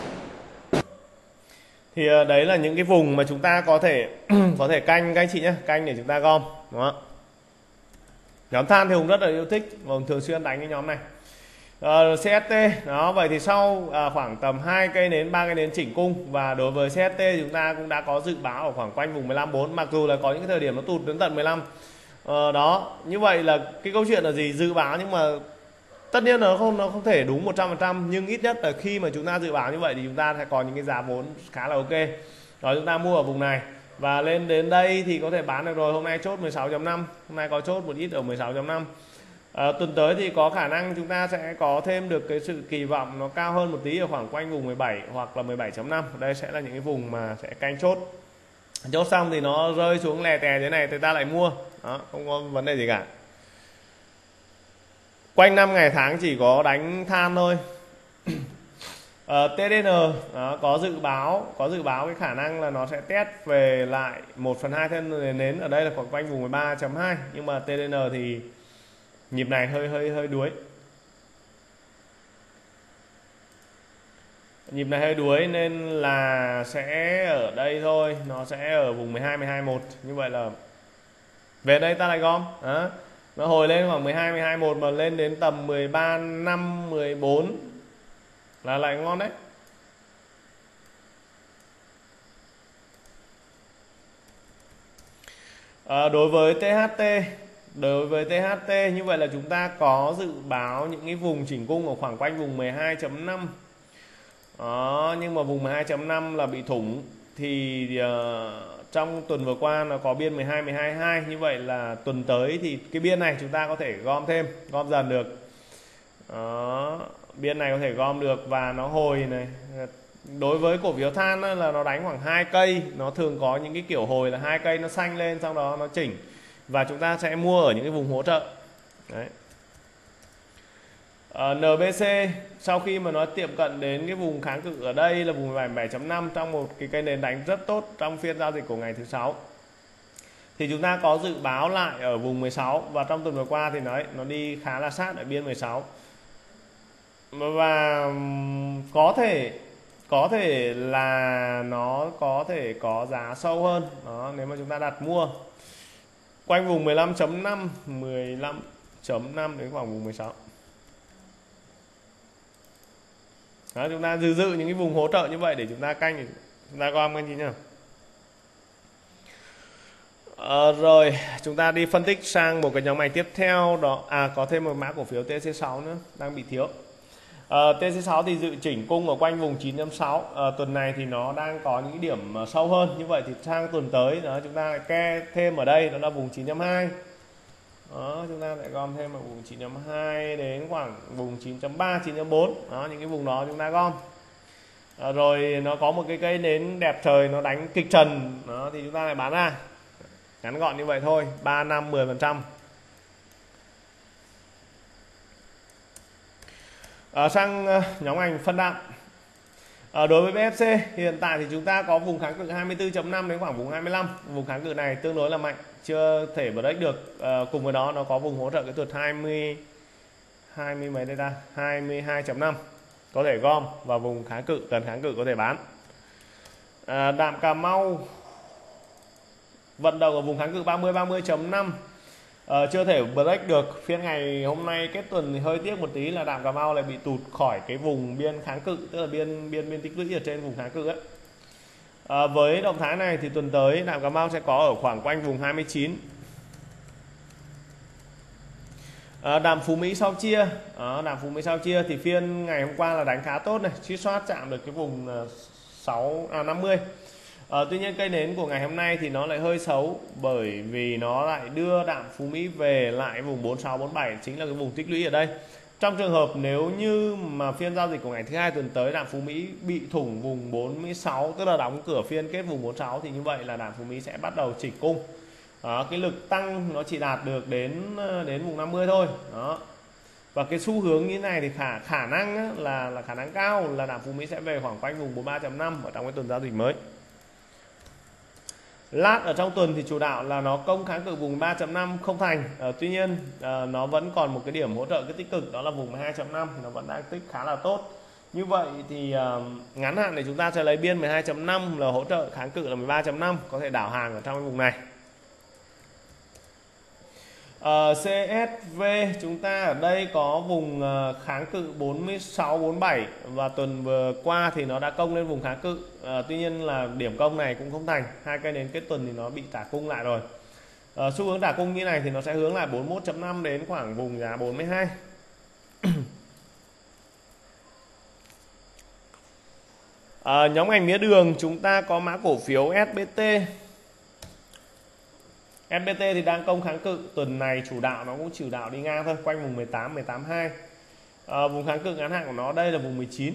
Thì đấy là những cái vùng mà chúng ta có thể có thể canh các anh chị nhé, canh để chúng ta gom, đúng không? Nhóm than thì Hùng rất là yêu thích và Hùng thường xuyên đánh cái nhóm này. uh, xê ét tê đó, vậy thì sau uh, khoảng tầm hai cây nến ba cây nến chỉnh cung, và đối với xê ét tê chúng ta cũng đã có dự báo ở khoảng quanh vùng mười lăm bốn, mặc dù là có những cái thời điểm nó tụt đến tận mười lăm. uh, đó, như vậy là cái câu chuyện là gì? Dự báo nhưng mà tất nhiên nó không nó không thể đúng một trăm phần trăm, nhưng ít nhất là khi mà chúng ta dự báo như vậy thì chúng ta sẽ có những cái giá vốn khá là ok. Rồi chúng ta mua ở vùng này và lên đến đây thì có thể bán được rồi. Hôm nay chốt mười sáu chấm năm, hôm nay có chốt một ít ở mười sáu chấm năm. À, tuần tới thì có khả năng chúng ta sẽ có thêm được cái sự kỳ vọng nó cao hơn một tí ở khoảng quanh vùng mười bảy hoặc là mười bảy chấm năm. Đây sẽ là những cái vùng mà sẽ canh chốt. Chốt xong thì nó rơi xuống lè tè thế này thì ta lại mua. Đó, không có vấn đề gì cả. Quanh năm ngày tháng chỉ có đánh than thôi. ờ, tê đê en đó, có dự báo có dự báo cái khả năng là nó sẽ test về lại một phần hai thân nến ở đây là khoảng quanh vùng mười ba chấm hai, nhưng mà tê đê en thì nhịp này hơi hơi hơi đuối. Nhịp này hơi đuối nên là sẽ ở đây thôi, nó sẽ ở vùng mười hai mười hai một. Như vậy là về đây ta lại gom. Đó. Nó hồi lên khoảng mười hai mười hai một mà lên đến tầm mười ba năm mười bốn là lại ngon đấy. À, đối với tê hát tê đối với tê hát tê như vậy là chúng ta có dự báo những cái vùng chỉnh cung ở khoảng quanh vùng mười hai chấm năm. Đó, nhưng mà vùng mười hai chấm năm là bị thủng thì uh, trong tuần vừa qua nó có biên mười hai mười hai hai, như vậy là tuần tới thì cái biên này chúng ta có thể gom thêm, gom dần được. Đó, biên này có thể gom được và nó hồi này. Đối với cổ phiếu than là nó đánh khoảng hai cây, nó thường có những cái kiểu hồi là hai cây nó xanh lên sau đó nó chỉnh, và chúng ta sẽ mua ở những cái vùng hỗ trợ. Đấy. Uh, en bê xê sau khi mà nó tiệm cận đến cái vùng kháng cự ở đây là vùng mười bảy chấm năm trong một cái cây nến đánh rất tốt trong phiên giao dịch của ngày thứ sáu, thì chúng ta có dự báo lại ở vùng mười sáu, và trong tuần vừa qua thì nó nó đi khá là sát ở biên mười sáu, và có thể có thể là nó có thể có giá sâu hơn đó nếu mà chúng ta đặt mua quanh vùng mười lăm chấm năm mười lăm chấm năm đến khoảng vùng mười sáu. Đó, chúng ta giữ giữ những cái vùng hỗ trợ như vậy để chúng ta canh, chúng ta gom anh chị nhá. À, rồi chúng ta đi phân tích sang một cái nhóm ngành tiếp theo đó. À, có thêm một mã cổ phiếu tê xê sáu nữa đang bị thiếu. à, tê xê sáu thì dự chỉnh cung ở quanh vùng chín chấm sáu. à, tuần này thì nó đang có những điểm sâu hơn, như vậy thì sang tuần tới đó chúng ta lại ke thêm ở đây đó là vùng chín chấm hai. Đó, chúng ta lại gom thêm ở vùng chín chấm hai đến khoảng vùng chín chấm ba, chín chấm bốn. Đó, những cái vùng đó chúng ta gom. À, rồi nó có một cái cây nến đẹp trời nó đánh kịch trần, đó thì chúng ta lại bán ra. Ngắn gọn như vậy thôi, ba, năm, mười phần trăm. À, sang nhóm ngành phân đạm. À, đối với bê ép xê hiện tại thì chúng ta có vùng kháng cự hai mươi tư chấm năm đến khoảng vùng hai mươi lăm. Vùng kháng cự này tương đối là mạnh, chưa thể break được. À, cùng với đó nó có vùng hỗ trợ kỹ thuật hai mươi hai mươi mấy đây ta, hai mươi hai chấm năm. Có thể gom và vùng kháng cự, cần kháng cự có thể bán. À, đạm Cà Mau vận động ở vùng kháng cự ba mươi ba mươi chấm năm. uh, chưa thể break được. Phiên ngày hôm nay kết tuần thì hơi tiếc một tí là đạm Cà Mau lại bị tụt khỏi cái vùng biên kháng cự, tức là biên biên biên tích lũy ở trên vùng kháng cự ấy. À, với động thái này thì tuần tới đạm Cà Mau sẽ có ở khoảng quanh vùng hai mươi chín. À, đạm Phú Mỹ sau chia, à, đạm Phú Mỹ sau chia thì phiên ngày hôm qua là đánh khá tốt này, suýt soát chạm được cái vùng sáu à năm mươi. À, tuy nhiên cây nến của ngày hôm nay thì nó lại hơi xấu, bởi vì nó lại đưa đạm Phú Mỹ về lại vùng bốn sáu bốn bảy, chính là cái vùng tích lũy ở đây. Trong trường hợp nếu như mà phiên giao dịch của ngày thứ hai tuần tới đạm Phú Mỹ bị thủng vùng bốn mươi sáu, tức là đóng cửa phiên kết vùng bốn mươi sáu, thì như vậy là đạm Phú Mỹ sẽ bắt đầu chỉnh cung. Đó, cái lực tăng nó chỉ đạt được đến đến vùng năm mươi thôi. Đó. Và cái xu hướng như này thì khả khả năng á, là là khả năng cao là đạm Phú Mỹ sẽ về khoảng quanh vùng bốn mươi ba chấm năm ở trong cái tuần giao dịch mới. Lát ở trong tuần thì chủ đạo là nó công kháng cự vùng ba chấm năm không thành. À, tuy nhiên à, nó vẫn còn một cái điểm hỗ trợ cái tích cực, đó là vùng mười hai chấm năm, nó vẫn đang tích khá là tốt. Như vậy thì à, ngắn hạn thì chúng ta sẽ lấy biên mười hai chấm năm là hỗ trợ, kháng cự là mười ba chấm năm, có thể đảo hàng ở trong cái vùng này. Uh, xê ét vê chúng ta ở đây có vùng uh, kháng cự bốn mươi sáu bốn mươi bảy, và tuần vừa qua thì nó đã công lên vùng kháng cự. Uh, tuy nhiên là điểm công này cũng không thành, hai cây nến kết tuần thì nó bị trả cung lại rồi. Uh, xu hướng trả cung như này thì nó sẽ hướng lại bốn mươi mốt chấm năm đến khoảng vùng giá bốn mươi hai. uh, nhóm ngành mía đường chúng ta có mã cổ phiếu ét bê tê. ét bê tê thì đang công kháng cự, tuần này chủ đạo nó cũng chủ đạo đi ngang thôi, quanh vùng mười tám mười tám hai. À, vùng kháng cự ngắn hạn của nó đây là vùng mười chín.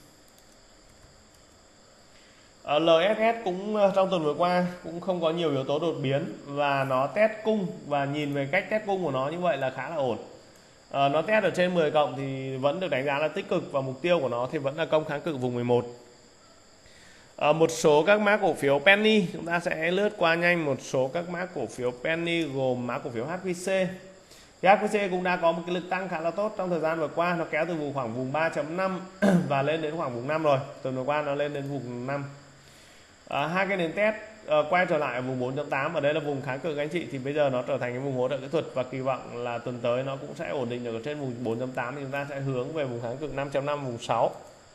à, lờ ét ét cũng trong tuần vừa qua cũng không có nhiều yếu tố đột biến, và nó test cung, và nhìn về cách test cung của nó như vậy là khá là ổn. à, Nó test ở trên mười cộng thì vẫn được đánh giá là tích cực, và mục tiêu của nó thì vẫn là công kháng cự vùng mười một. À, một số các mã cổ phiếu penny chúng ta sẽ lướt qua nhanh. Một số các mã cổ phiếu penny gồm mã cổ phiếu hát vê xê. Thì hát vê xê cũng đã có một cái lực tăng khá là tốt trong thời gian vừa qua, nó kéo từ vùng khoảng vùng ba chấm năm và lên đến khoảng vùng năm rồi. Tuần vừa qua nó lên đến vùng năm. À, hai cái nền test à, quay trở lại ở vùng bốn chấm tám, ở đây là vùng kháng cự các anh chị, thì bây giờ nó trở thành cái vùng hỗ trợ kỹ thuật, và kỳ vọng là tuần tới nó cũng sẽ ổn định được ở trên vùng bốn chấm tám, thì chúng ta sẽ hướng về vùng kháng cự năm chấm năm vùng sáu.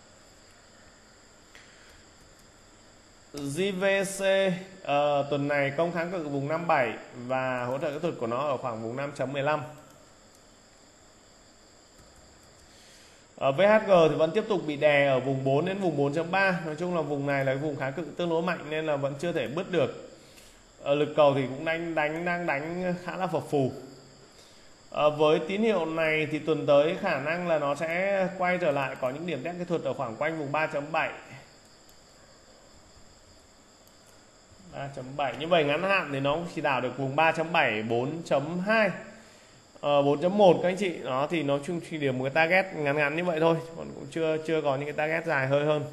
giê vê xê uh, tuần này công kháng cự vùng năm bảy và hỗ trợ kỹ thuật của nó ở khoảng vùng năm chấm mười lăm. Ở vê hát giê thì vẫn tiếp tục bị đè ở vùng bốn đến vùng bốn chấm ba. Nói chung là vùng này là vùng kháng cự tương đối mạnh nên là vẫn chưa thể bứt được. Ở lực cầu thì cũng đánh đánh đang đánh khá là phập phù. À, với tín hiệu này thì tuần tới khả năng là nó sẽ quay trở lại có những điểm test kỹ thuật ở khoảng quanh vùng ba chấm bảy. ba chấm bảy. Như vậy ngắn hạn thì nó cũng chỉ đảo được vùng ba chấm bảy, bốn chấm hai, ờ, bốn chấm một các anh chị. Đó thì nó chung chỉ điểm một cái target ngắn ngắn như vậy thôi, còn cũng chưa chưa có những cái target dài hơi hơn.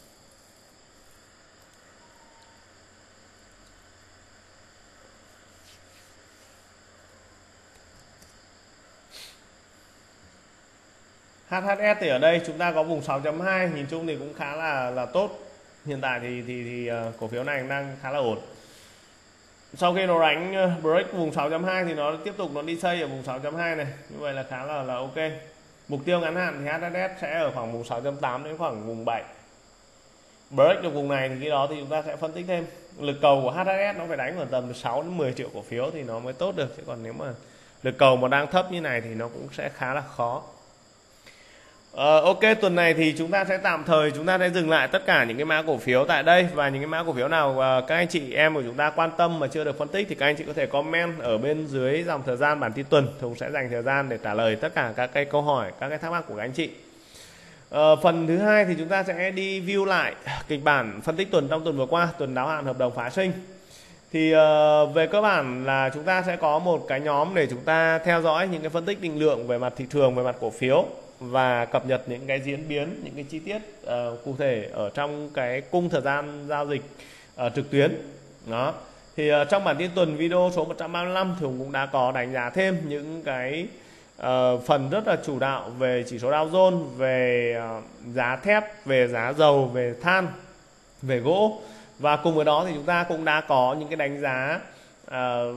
hát hát ét thì ở đây chúng ta có vùng sáu chấm hai, nhìn chung thì cũng khá là là tốt. Hiện tại thì thì thì uh, cổ phiếu này đang khá là ổn. Sau khi nó đánh uh, break vùng sáu chấm hai thì nó tiếp tục nó đi xây ở vùng sáu chấm hai này. Như vậy là khá là là ok. Mục tiêu ngắn hạn thì hát hát ét sẽ ở khoảng vùng sáu chấm tám đến khoảng vùng bảy. Break được vùng này thì khi đó thì chúng ta sẽ phân tích thêm. Lực cầu của hát hát ét nó phải đánh ở tầm sáu đến mười triệu cổ phiếu thì nó mới tốt được, chứ còn nếu mà lực cầu mà đang thấp như này thì nó cũng sẽ khá là khó. Uh, ok, tuần này thì chúng ta sẽ tạm thời chúng ta sẽ dừng lại tất cả những cái mã cổ phiếu tại đây, và những cái mã cổ phiếu nào uh, các anh chị em của chúng ta quan tâm mà chưa được phân tích thì các anh chị có thể comment ở bên dưới dòng thời gian bản tin tuần, Hùng sẽ dành thời gian để trả lời tất cả các cái câu hỏi, các cái thắc mắc của các anh chị. Uh, phần thứ hai thì chúng ta sẽ đi view lại kịch bản phân tích tuần trong tuần vừa qua, tuần đáo hạn hợp đồng phá sinh. Thì uh, về cơ bản là chúng ta sẽ có một cái nhóm để chúng ta theo dõi những cái phân tích định lượng về mặt thị trường, về mặt cổ phiếu, và cập nhật những cái diễn biến, những cái chi tiết uh, cụ thể ở trong cái cung thời gian giao dịch uh, trực tuyến. Đó. Thì uh, trong bản tin tuần video số một trăm ba mươi lăm thì Hùng cũng đã có đánh giá thêm những cái uh, phần rất là chủ đạo về chỉ số Dow Jones, về uh, giá thép, về giá dầu, về than, về gỗ. Và cùng với đó thì chúng ta cũng đã có những cái đánh giá uh,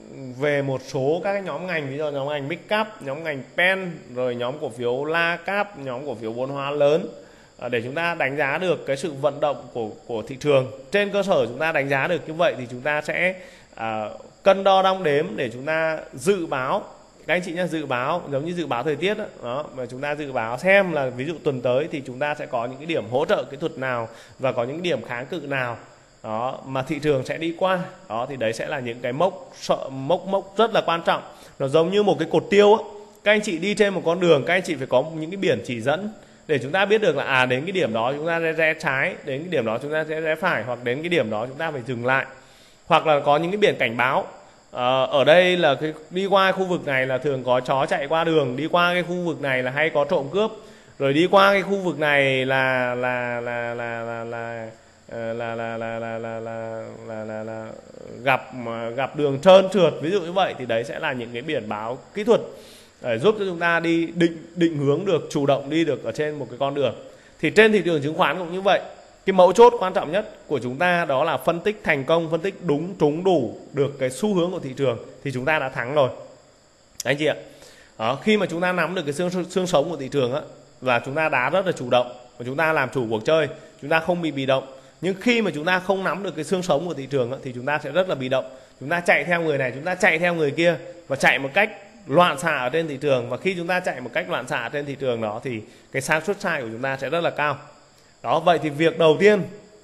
về một số các cái nhóm ngành, ví dụ nhóm ngành Mid Cap, nhóm ngành Pen, rồi nhóm cổ phiếu La Cap, nhóm cổ phiếu vốn hóa lớn, để chúng ta đánh giá được cái sự vận động của của thị trường. Trên cơ sở chúng ta đánh giá được như vậy thì chúng ta sẽ à, cân đo đong đếm để chúng ta dự báo. Các anh chị nhé, dự báo giống như dự báo thời tiết đó, đó mà chúng ta dự báo xem là ví dụ tuần tới thì chúng ta sẽ có những cái điểm hỗ trợ kỹ thuật nào và có những điểm kháng cự nào đó mà thị trường sẽ đi qua. Đó thì đấy sẽ là những cái mốc sợ mốc mốc rất là quan trọng. Nó giống như một cái cột tiêu á. Các anh chị đi trên một con đường, các anh chị phải có những cái biển chỉ dẫn để chúng ta biết được là à đến cái điểm đó chúng ta sẽ rẽ trái, đến cái điểm đó chúng ta sẽ rẽ phải, hoặc đến cái điểm đó chúng ta phải dừng lại, hoặc là có những cái biển cảnh báo. À, ở đây là cái đi qua khu vực này là thường có chó chạy qua đường, đi qua cái khu vực này là hay có trộm cướp, rồi đi qua cái khu vực này là là là là là là là là là là là là là là là gặp gặp đường trơn trượt, ví dụ như vậy, thì đấy sẽ là những cái biển báo kỹ thuật để giúp cho chúng ta đi định định hướng được, chủ động đi được ở trên một cái con đường. Thì trên thị trường chứng khoán cũng như vậy. Cái mấu chốt quan trọng nhất của chúng ta đó là phân tích thành công, phân tích đúng trúng đủ được cái xu hướng của thị trường thì chúng ta đã thắng rồi anh chị ạ. Đó, khi mà chúng ta nắm được cái xương xương sống của thị trường á, và chúng ta đá rất là chủ động và chúng ta làm chủ cuộc chơi, chúng ta không bị bị động. Nhưng khi mà chúng ta không nắm được cái xương sống của thị trường á, thì chúng ta sẽ rất là bị động. Chúng ta chạy theo người này, chúng ta chạy theo người kia và chạy một cách loạn xạ ở trên thị trường. Và khi chúng ta chạy một cách loạn xạ trên thị trường đó thì cái xác suất sai của chúng ta sẽ rất là cao. Đó, vậy thì việc đầu tiên,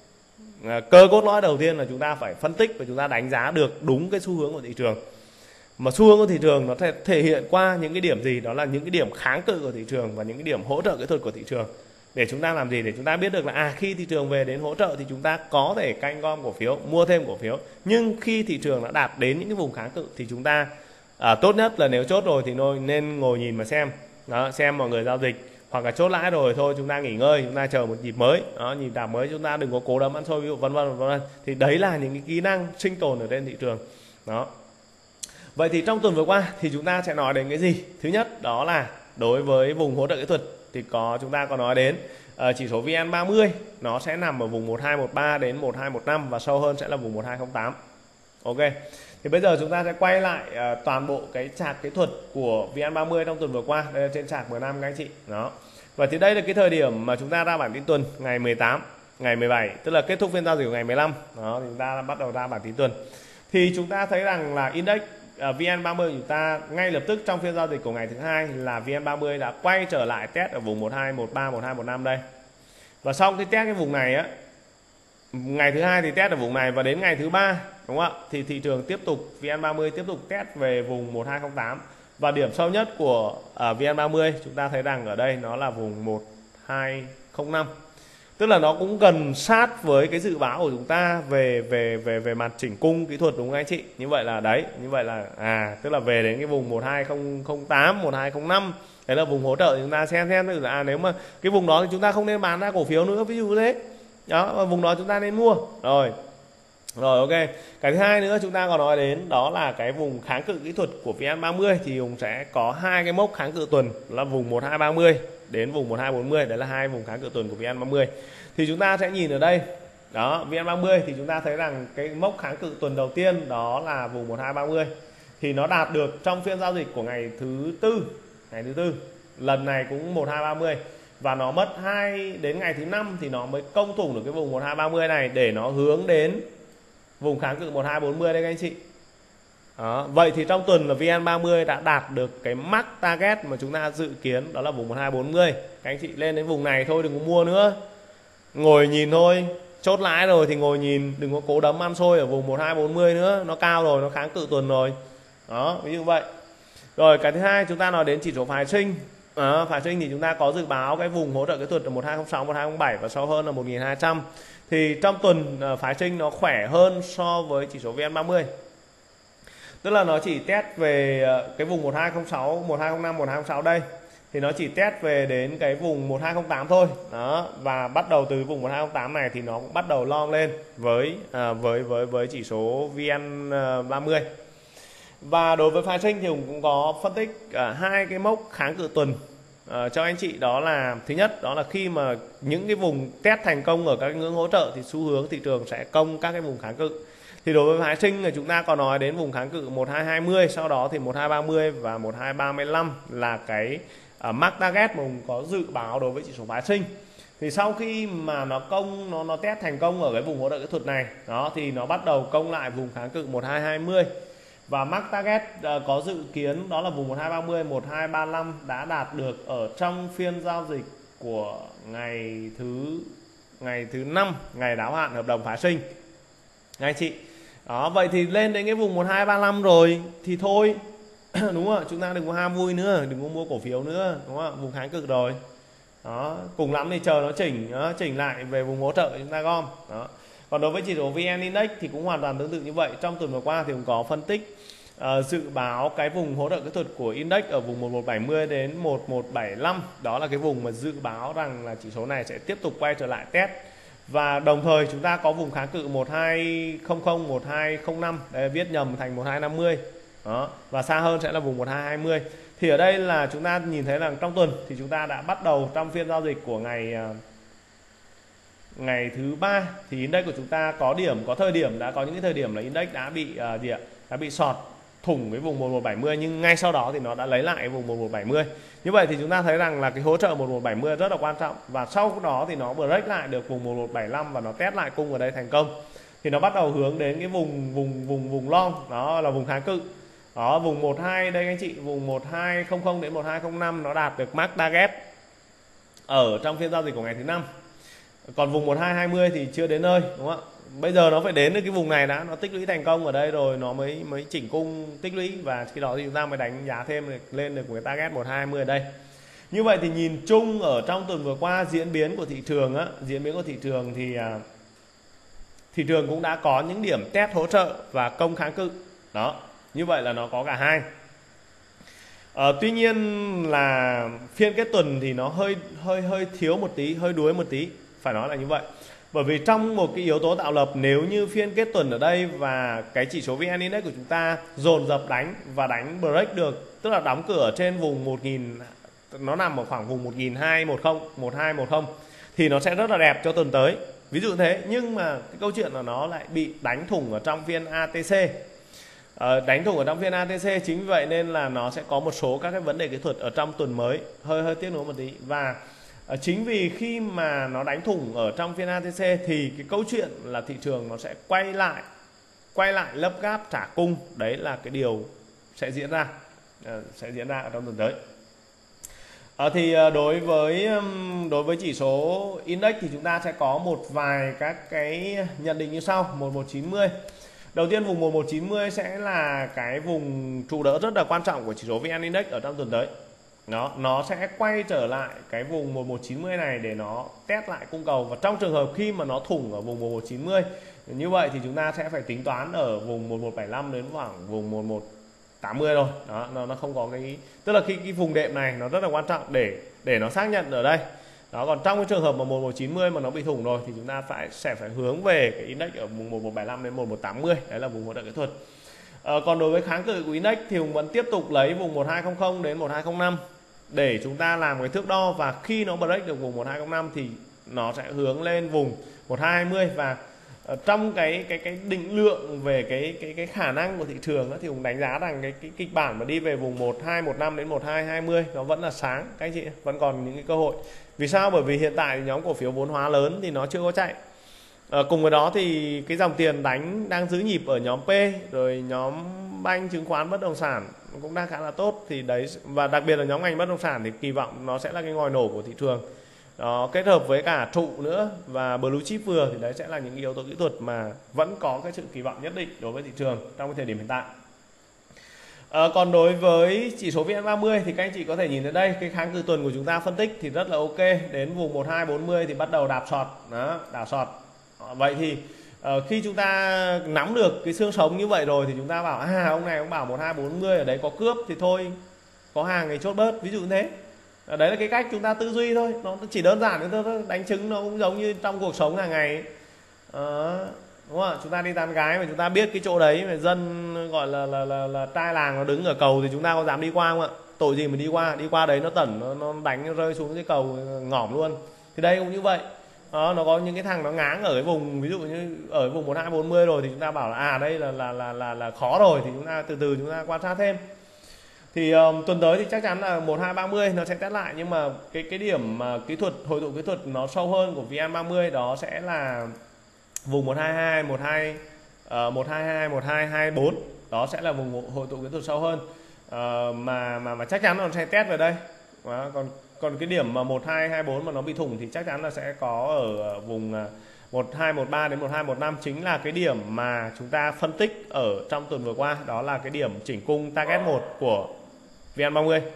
cơ cốt lõi đầu tiên là chúng ta phải phân tích và chúng ta đánh giá được đúng cái xu hướng của thị trường. Mà xu hướng của thị trường nó thể, thể hiện qua những cái điểm gì? Đó là những cái điểm kháng cự của thị trường và những cái điểm hỗ trợ kỹ thuật của thị trường. Để chúng ta làm gì? Để chúng ta biết được là à khi thị trường về đến hỗ trợ thì chúng ta có thể canh gom cổ phiếu, mua thêm cổ phiếu. Nhưng khi thị trường đã đạt đến những cái vùng kháng cự thì chúng ta à, tốt nhất là nếu chốt rồi thì nên ngồi nhìn mà xem. Đó, xem mọi người giao dịch. Hoặc là chốt lãi rồi thôi chúng ta nghỉ ngơi, chúng ta chờ một nhịp mới. Đó, nhịp đạp mới chúng ta đừng có cố đấm ăn xôi, ví dụ vân vân vân vân. Thì đấy là những cái kỹ năng sinh tồn ở trên thị trường. Đó. Vậy thì trong tuần vừa qua thì chúng ta sẽ nói đến cái gì? Thứ nhất đó là đối với vùng hỗ trợ kỹ thuật thì có chúng ta có nói đến uh, chỉ số vê en ba mươi nó sẽ nằm ở vùng một hai một ba đến một hai một năm và sâu hơn sẽ là vùng một hai không tám. Ok. Thì bây giờ chúng ta sẽ quay lại uh, toàn bộ cái chart kỹ thuật của vê en ba mươi trong tuần vừa qua. Đây là trên chart mười năm các anh chị. Đó. Và thì đây là cái thời điểm mà chúng ta ra bản tin tuần ngày mười tám, ngày mười bảy, tức là kết thúc phiên giao dịch của ngày mười lăm. Đó, thì chúng ta bắt đầu ra bản tin tuần. Thì chúng ta thấy rằng là index uh, vê en ba mươi của chúng ta ngay lập tức trong phiên giao dịch của ngày thứ hai là vê en ba mươi đã quay trở lại test ở vùng một hai một ba, một hai một năm đây. Và sau cái test cái vùng này á, ngày thứ hai thì test ở vùng này và đến ngày thứ ba, đúng không ạ? Thì thị trường tiếp tục vê en ba mươi tiếp tục test về vùng một hai không tám và điểm sâu nhất của uh, vê en ba mươi chúng ta thấy rằng ở đây nó là vùng một hai không năm. Tức là nó cũng gần sát với cái dự báo của chúng ta về về về về mặt chỉnh cung kỹ thuật, đúng không anh chị? Như vậy là đấy, như vậy là à tức là về đến cái vùng một hai không tám, một hai không năm. Đấy là vùng hỗ trợ chúng ta xem xem là à, nếu mà cái vùng đó thì chúng ta không nên bán ra cổ phiếu nữa, ví dụ như thế. Đó, và vùng đó chúng ta nên mua. Rồi. Rồi ok. Cái thứ hai nữa chúng ta còn nói đến đó là cái vùng kháng cự kỹ thuật của vê en ba mươi thì Hùng sẽ có hai cái mốc kháng cự tuần là vùng một hai ba mươi đến vùng một hai bốn mươi, đấy là hai vùng kháng cự tuần của vê en ba mươi. Thì chúng ta sẽ nhìn ở đây. Đó, vê en ba mươi thì chúng ta thấy rằng cái mốc kháng cự tuần đầu tiên đó là vùng một hai ba mươi thì nó đạt được trong phiên giao dịch của ngày thứ tư, ngày thứ tư. Lần này cũng một hai ba mươi và nó mất hai đến ngày thứ năm thì nó mới công thủng được cái vùng một hai ba mươi này để nó hướng đến vùng kháng cự một hai bốn mươi đây các anh chị. Đó, vậy thì trong tuần là vê en ba mươi đã đạt được cái max target mà chúng ta dự kiến đó là vùng một hai bốn mươi. Các anh chị lên đến vùng này thôi, đừng có mua nữa. Ngồi nhìn thôi, chốt lãi rồi thì ngồi nhìn, đừng có cố đấm ăn xôi ở vùng một hai bốn mươi nữa, nó cao rồi, nó kháng cự tuần rồi. Đó, ví dụ vậy. Rồi cái thứ hai chúng ta nói đến chỉ số phái sinh. À, phái sinh thì chúng ta có dự báo cái vùng hỗ trợ kỹ thuật là một hai không sáu, một hai không bảy và sâu hơn là một nghìn hai trăm. Thì trong tuần phái sinh nó khỏe hơn so với chỉ số vê en ba mươi. Tức là nó chỉ test về cái vùng một hai không sáu, một hai không năm, một hai không sáu đây. Thì nó chỉ test về đến cái vùng một hai không tám thôi. Đó, và bắt đầu từ vùng một hai không tám này thì nó cũng bắt đầu lom lên với à, với với với chỉ số vê en ba mươi. Và đối với phái sinh thì cũng có phân tích à, hai cái mốc kháng cự tuần à, cho anh chị. Đó là thứ nhất đó là khi mà những cái vùng test thành công ở các ngưỡng hỗ trợ thì xu hướng thị trường sẽ công các cái vùng kháng cự. Thì đối với phái sinh là chúng ta có nói đến vùng kháng cự một hai hai mươi, sau đó thì một hai ba mươi và một hai ba lăm là cái uh, mark target mà mình có dự báo đối với chỉ số phái sinh. Thì sau khi mà nó công nó nó test thành công ở cái vùng hỗ trợ kỹ thuật này đó, thì nó bắt đầu công lại vùng kháng cự một hai hai mươi và mark target uh, có dự kiến đó là vùng một hai ba mươi, một hai ba lăm đã đạt được ở trong phiên giao dịch của ngày thứ ngày thứ năm, ngày đáo hạn hợp đồng phái sinh anh chị. Đó, vậy thì lên đến cái vùng một hai ba lăm rồi thì thôi đúng không ạ, chúng ta đừng có ham vui nữa, đừng có mua cổ phiếu nữa, đúng không ạ, vùng kháng cự rồi. Đó, cùng lắm thì chờ nó chỉnh nó chỉnh lại về vùng hỗ trợ chúng ta gom. Đó. Còn đối với chỉ số vê en Index thì cũng hoàn toàn tương tự như vậy. Trong tuần vừa qua thì cũng có phân tích uh, dự báo cái vùng hỗ trợ kỹ thuật của index ở vùng một một bảy mươi đến một một bảy lăm, đó là cái vùng mà dự báo rằng là chỉ số này sẽ tiếp tục quay trở lại test. Và đồng thời chúng ta có vùng kháng cự một hai không không, một hai không năm, đây viết nhầm thành một hai năm mươi. Đó, và xa hơn sẽ là vùng một hai hai mươi. Thì ở đây là chúng ta nhìn thấy rằng trong tuần thì chúng ta đã bắt đầu trong phiên giao dịch của ngày ngày thứ ba thì index của chúng ta có điểm có thời điểm đã có những cái thời điểm là index đã bị uh, gì ạ? đã bị sọt thủng cái vùng một một bảy mươi, nhưng ngay sau đó thì nó đã lấy lại cái vùng một một bảy mươi. Như vậy thì chúng ta thấy rằng là cái hỗ trợ một một bảy mươi rất là quan trọng, và sau đó thì nó break lại được vùng một một bảy lăm và nó test lại cung ở đây thành công. Thì nó bắt đầu hướng đến cái vùng vùng vùng vùng long, đó là vùng kháng cự. Đó, vùng một hai đây anh chị, vùng một hai không không đến một hai không năm nó đạt được mark target ở trong phiên giao dịch của ngày thứ năm. Còn vùng một hai hai mươi thì chưa đến nơi, đúng không ạ? Bây giờ nó phải đến được cái vùng này đã, nó tích lũy thành công ở đây rồi nó mới mới chỉnh cung tích lũy, và khi đó thì chúng ta mới đánh giá thêm lên được cái target một hai hai mươi ở đây. Như vậy thì nhìn chung ở trong tuần vừa qua diễn biến của thị trường á, diễn biến của thị trường thì à, thị trường cũng đã có những điểm test hỗ trợ và công kháng cự. Đó, như vậy là nó có cả hai. À, tuy nhiên là phiên kết tuần thì nó hơi hơi hơi thiếu một tí, hơi đuối một tí, phải nói là như vậy. Bởi vì trong một cái yếu tố tạo lập, nếu như phiên kết tuần ở đây và cái chỉ số vê en Index của chúng ta dồn dập đánh và đánh break được, tức là đóng cửa trên vùng một nghìn, nó nằm ở khoảng vùng một nghìn hai trăm mười, một hai một không, thì nó sẽ rất là đẹp cho tuần tới. Ví dụ thế, nhưng mà cái câu chuyện là nó lại bị đánh thủng ở trong phiên a tê xê. À, đánh thủng ở trong phiên a tê xê, chính vì vậy nên là nó sẽ có một số các cái vấn đề kỹ thuật ở trong tuần mới hơi hơi tiếc nuối một tí. Và à, chính vì khi mà nó đánh thủng ở trong phiên a tê xê thì cái câu chuyện là thị trường nó sẽ quay lại quay lại lấp gáp trả cung, đấy là cái điều sẽ diễn ra à, sẽ diễn ra ở trong tuần tới. À, thì đối với đối với chỉ số index thì chúng ta sẽ có một vài các cái nhận định như sau. Một một chín mươi, đầu tiên vùng một một chín mươi sẽ là cái vùng trụ đỡ rất là quan trọng của chỉ số vê en Index ở trong tuần tới. Nó nó sẽ quay trở lại cái vùng một một chín mươi này để nó test lại cung cầu, và trong trường hợp khi mà nó thủng ở vùng một một chín mươi như vậy thì chúng ta sẽ phải tính toán ở vùng một một bảy lăm đến khoảng vùng một một tám mươi rồi. Đó, nó nó không có cái, tức là khi cái vùng đệm này nó rất là quan trọng để để nó xác nhận ở đây. Đó, còn trong cái trường hợp mà một một chín mươi mà nó bị thủng rồi thì chúng ta phải sẽ phải hướng về cái index ở vùng một một bảy lăm đến một một tám mươi, đấy là vùng hỗ trợ kỹ thuật. À, còn đối với kháng cự của index thì cũng vẫn tiếp tục lấy vùng một hai không không đến một hai không năm để chúng ta làm cái thước đo, và khi nó break được vùng một hai không năm thì nó sẽ hướng lên vùng một hai hai mươi. Và trong cái cái cái định lượng về cái cái cái khả năng của thị trường đó, thì cũng đánh giá rằng cái, cái kịch bản mà đi về vùng một hai một năm đến một hai hai mươi nó vẫn là sáng các anh chị, vẫn còn những cái cơ hội. Vì sao? Bởi vì hiện tại nhóm cổ phiếu vốn hóa lớn thì nó chưa có chạy. À, cùng với đó thì cái dòng tiền đánh đang giữ nhịp ở nhóm P, rồi nhóm banh, chứng khoán, bất động sản cũng đang khá là tốt. Thì đấy, và đặc biệt là nhóm ngành bất động sản thì kỳ vọng nó sẽ là cái ngòi nổ của thị trường. Đó, kết hợp với cả trụ nữa và blue chip vừa, thì đấy sẽ là những yếu tố kỹ thuật mà vẫn có cái sự kỳ vọng nhất định đối với thị trường trong cái thời điểm hiện tại. À, còn đối với chỉ số vê en ba mươi thì các anh chị có thể nhìn thấy đây, cái kháng cự tuần của chúng ta phân tích thì rất là ok, đến vùng một hai bốn mươi thì bắt đầu đạp sọt, đó, đạp sọt. À, vậy thì uh, khi chúng ta nắm được cái xương sống như vậy rồi thì chúng ta bảo à ông này ông bảo một hai bốn mươi ở đấy có cướp thì thôi, có hàng thì chốt bớt, ví dụ như thế. À, đấy là cái cách chúng ta tư duy thôi, nó chỉ đơn giản thôi, đánh trứng nó cũng giống như trong cuộc sống hàng ngày. À, đúng không? Chúng ta đi tán gái mà chúng ta biết cái chỗ đấy mà dân gọi là là là, là trai làng nó đứng ở cầu thì chúng ta có dám đi qua không ạ? Tội gì mà đi qua, đi qua đấy nó tẩn, nó, nó đánh nó rơi xuống cái cầu ngỏm luôn. Thì đây cũng như vậy. Đó, nó có những cái thằng nó ngáng ở cái vùng, ví dụ như ở cái vùng một hai bốn mươi rồi thì chúng ta bảo là à đây là là là là, là khó rồi, thì chúng ta từ từ chúng ta quan sát thêm. Thì um, tuần tới thì chắc chắn là một hai ba mươi nó sẽ test lại, nhưng mà cái cái điểm mà kỹ thuật hội tụ kỹ thuật nó sâu hơn của vê en ba mươi đó sẽ là vùng một hai hai, một hai uh, một hai hai, một hai hai bốn, đó sẽ là vùng hội tụ kỹ thuật sâu hơn, uh, mà mà mà chắc chắn nó sẽ test về đây. Đó, còn còn cái điểm mà một hai hai bốn mà nó bị thủng thì chắc chắn là sẽ có ở vùng một hai một ba đến một hai một năm, chính là cái điểm mà chúng ta phân tích ở trong tuần vừa qua, đó là cái điểm chỉnh cung target một của vê en ba mươi.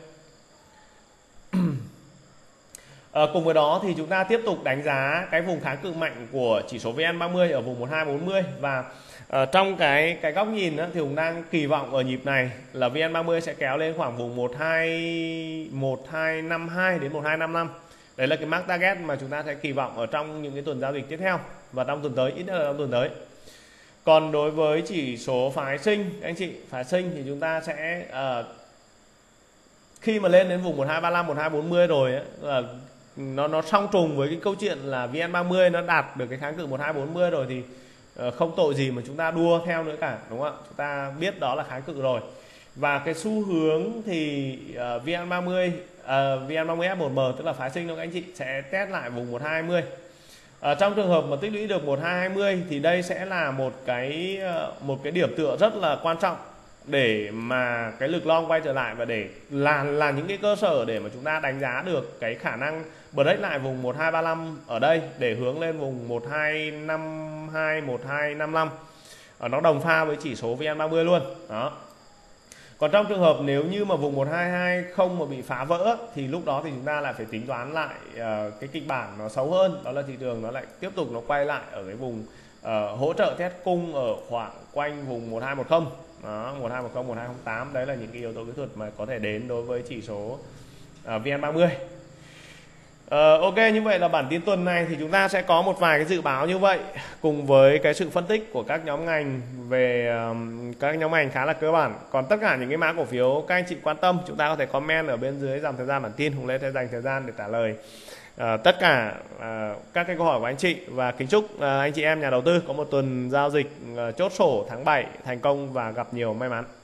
À, cùng với đó thì chúng ta tiếp tục đánh giá cái vùng kháng cự mạnh của chỉ số vê en ba mươi ở vùng một hai bốn mươi, và uh, trong cái cái góc nhìn đó, thì cũng đang kỳ vọng ở nhịp này là vê en ba mươi sẽ kéo lên khoảng vùng một hai năm hai đến một hai năm năm. Đấy là cái mark target mà chúng ta sẽ kỳ vọng ở trong những cái tuần giao dịch tiếp theo và trong tuần tới, ít nhất là trong tuần tới. Còn đối với chỉ số phái sinh, anh chị, phái sinh thì chúng ta sẽ uh, khi mà lên đến vùng một hai ba lăm, một hai bốn mươi rồi ấy, là nó nó song trùng với cái câu chuyện là vê en ba mươi nó đạt được cái kháng cự một hai bốn mươi rồi, thì uh, không tội gì mà chúng ta đua theo nữa cả, đúng không ạ? Chúng ta biết đó là kháng cự rồi. Và cái xu hướng thì uh, vê en ba mươi uh, vê en ba mươi ép một M, tức là phái sinh, các anh chị sẽ test lại vùng một hai hai mươi. Ở trong trường hợp mà tích lũy được một hai hai mươi thì đây sẽ là một cái uh, một cái điểm tựa rất là quan trọng để mà cái lực long quay trở lại, và để là là những cái cơ sở để mà chúng ta đánh giá được cái khả năng break lại vùng một hai ba lăm ở đây để hướng lên vùng một hai năm hai, một hai năm năm. Ở nó đồng pha với chỉ số vê en ba mươi luôn. Đó. Còn trong trường hợp nếu như mà vùng một hai hai không mà bị phá vỡ thì lúc đó thì chúng ta lại phải tính toán lại uh, cái kịch bản nó xấu hơn, đó là thị trường nó lại tiếp tục nó quay lại ở cái vùng uh, hỗ trợ test cung ở khoảng quanh vùng một hai một không. Đó, một hai một không, một hai không tám, đấy là những cái yếu tố kỹ thuật mà có thể đến đối với chỉ số uh, vê en ba mươi. Uh, ok, như vậy là bản tin tuần này thì chúng ta sẽ có một vài cái dự báo như vậy, cùng với cái sự phân tích của các nhóm ngành về um, các nhóm ngành khá là cơ bản. Còn tất cả những cái mã cổ phiếu các anh chị quan tâm, chúng ta có thể comment ở bên dưới dòng thời gian bản tin, Hùng Lê sẽ dành thời gian để trả lời uh, tất cả uh, các cái câu hỏi của anh chị. Và kính chúc uh, anh chị em nhà đầu tư có một tuần giao dịch uh, chốt sổ tháng bảy thành công và gặp nhiều may mắn.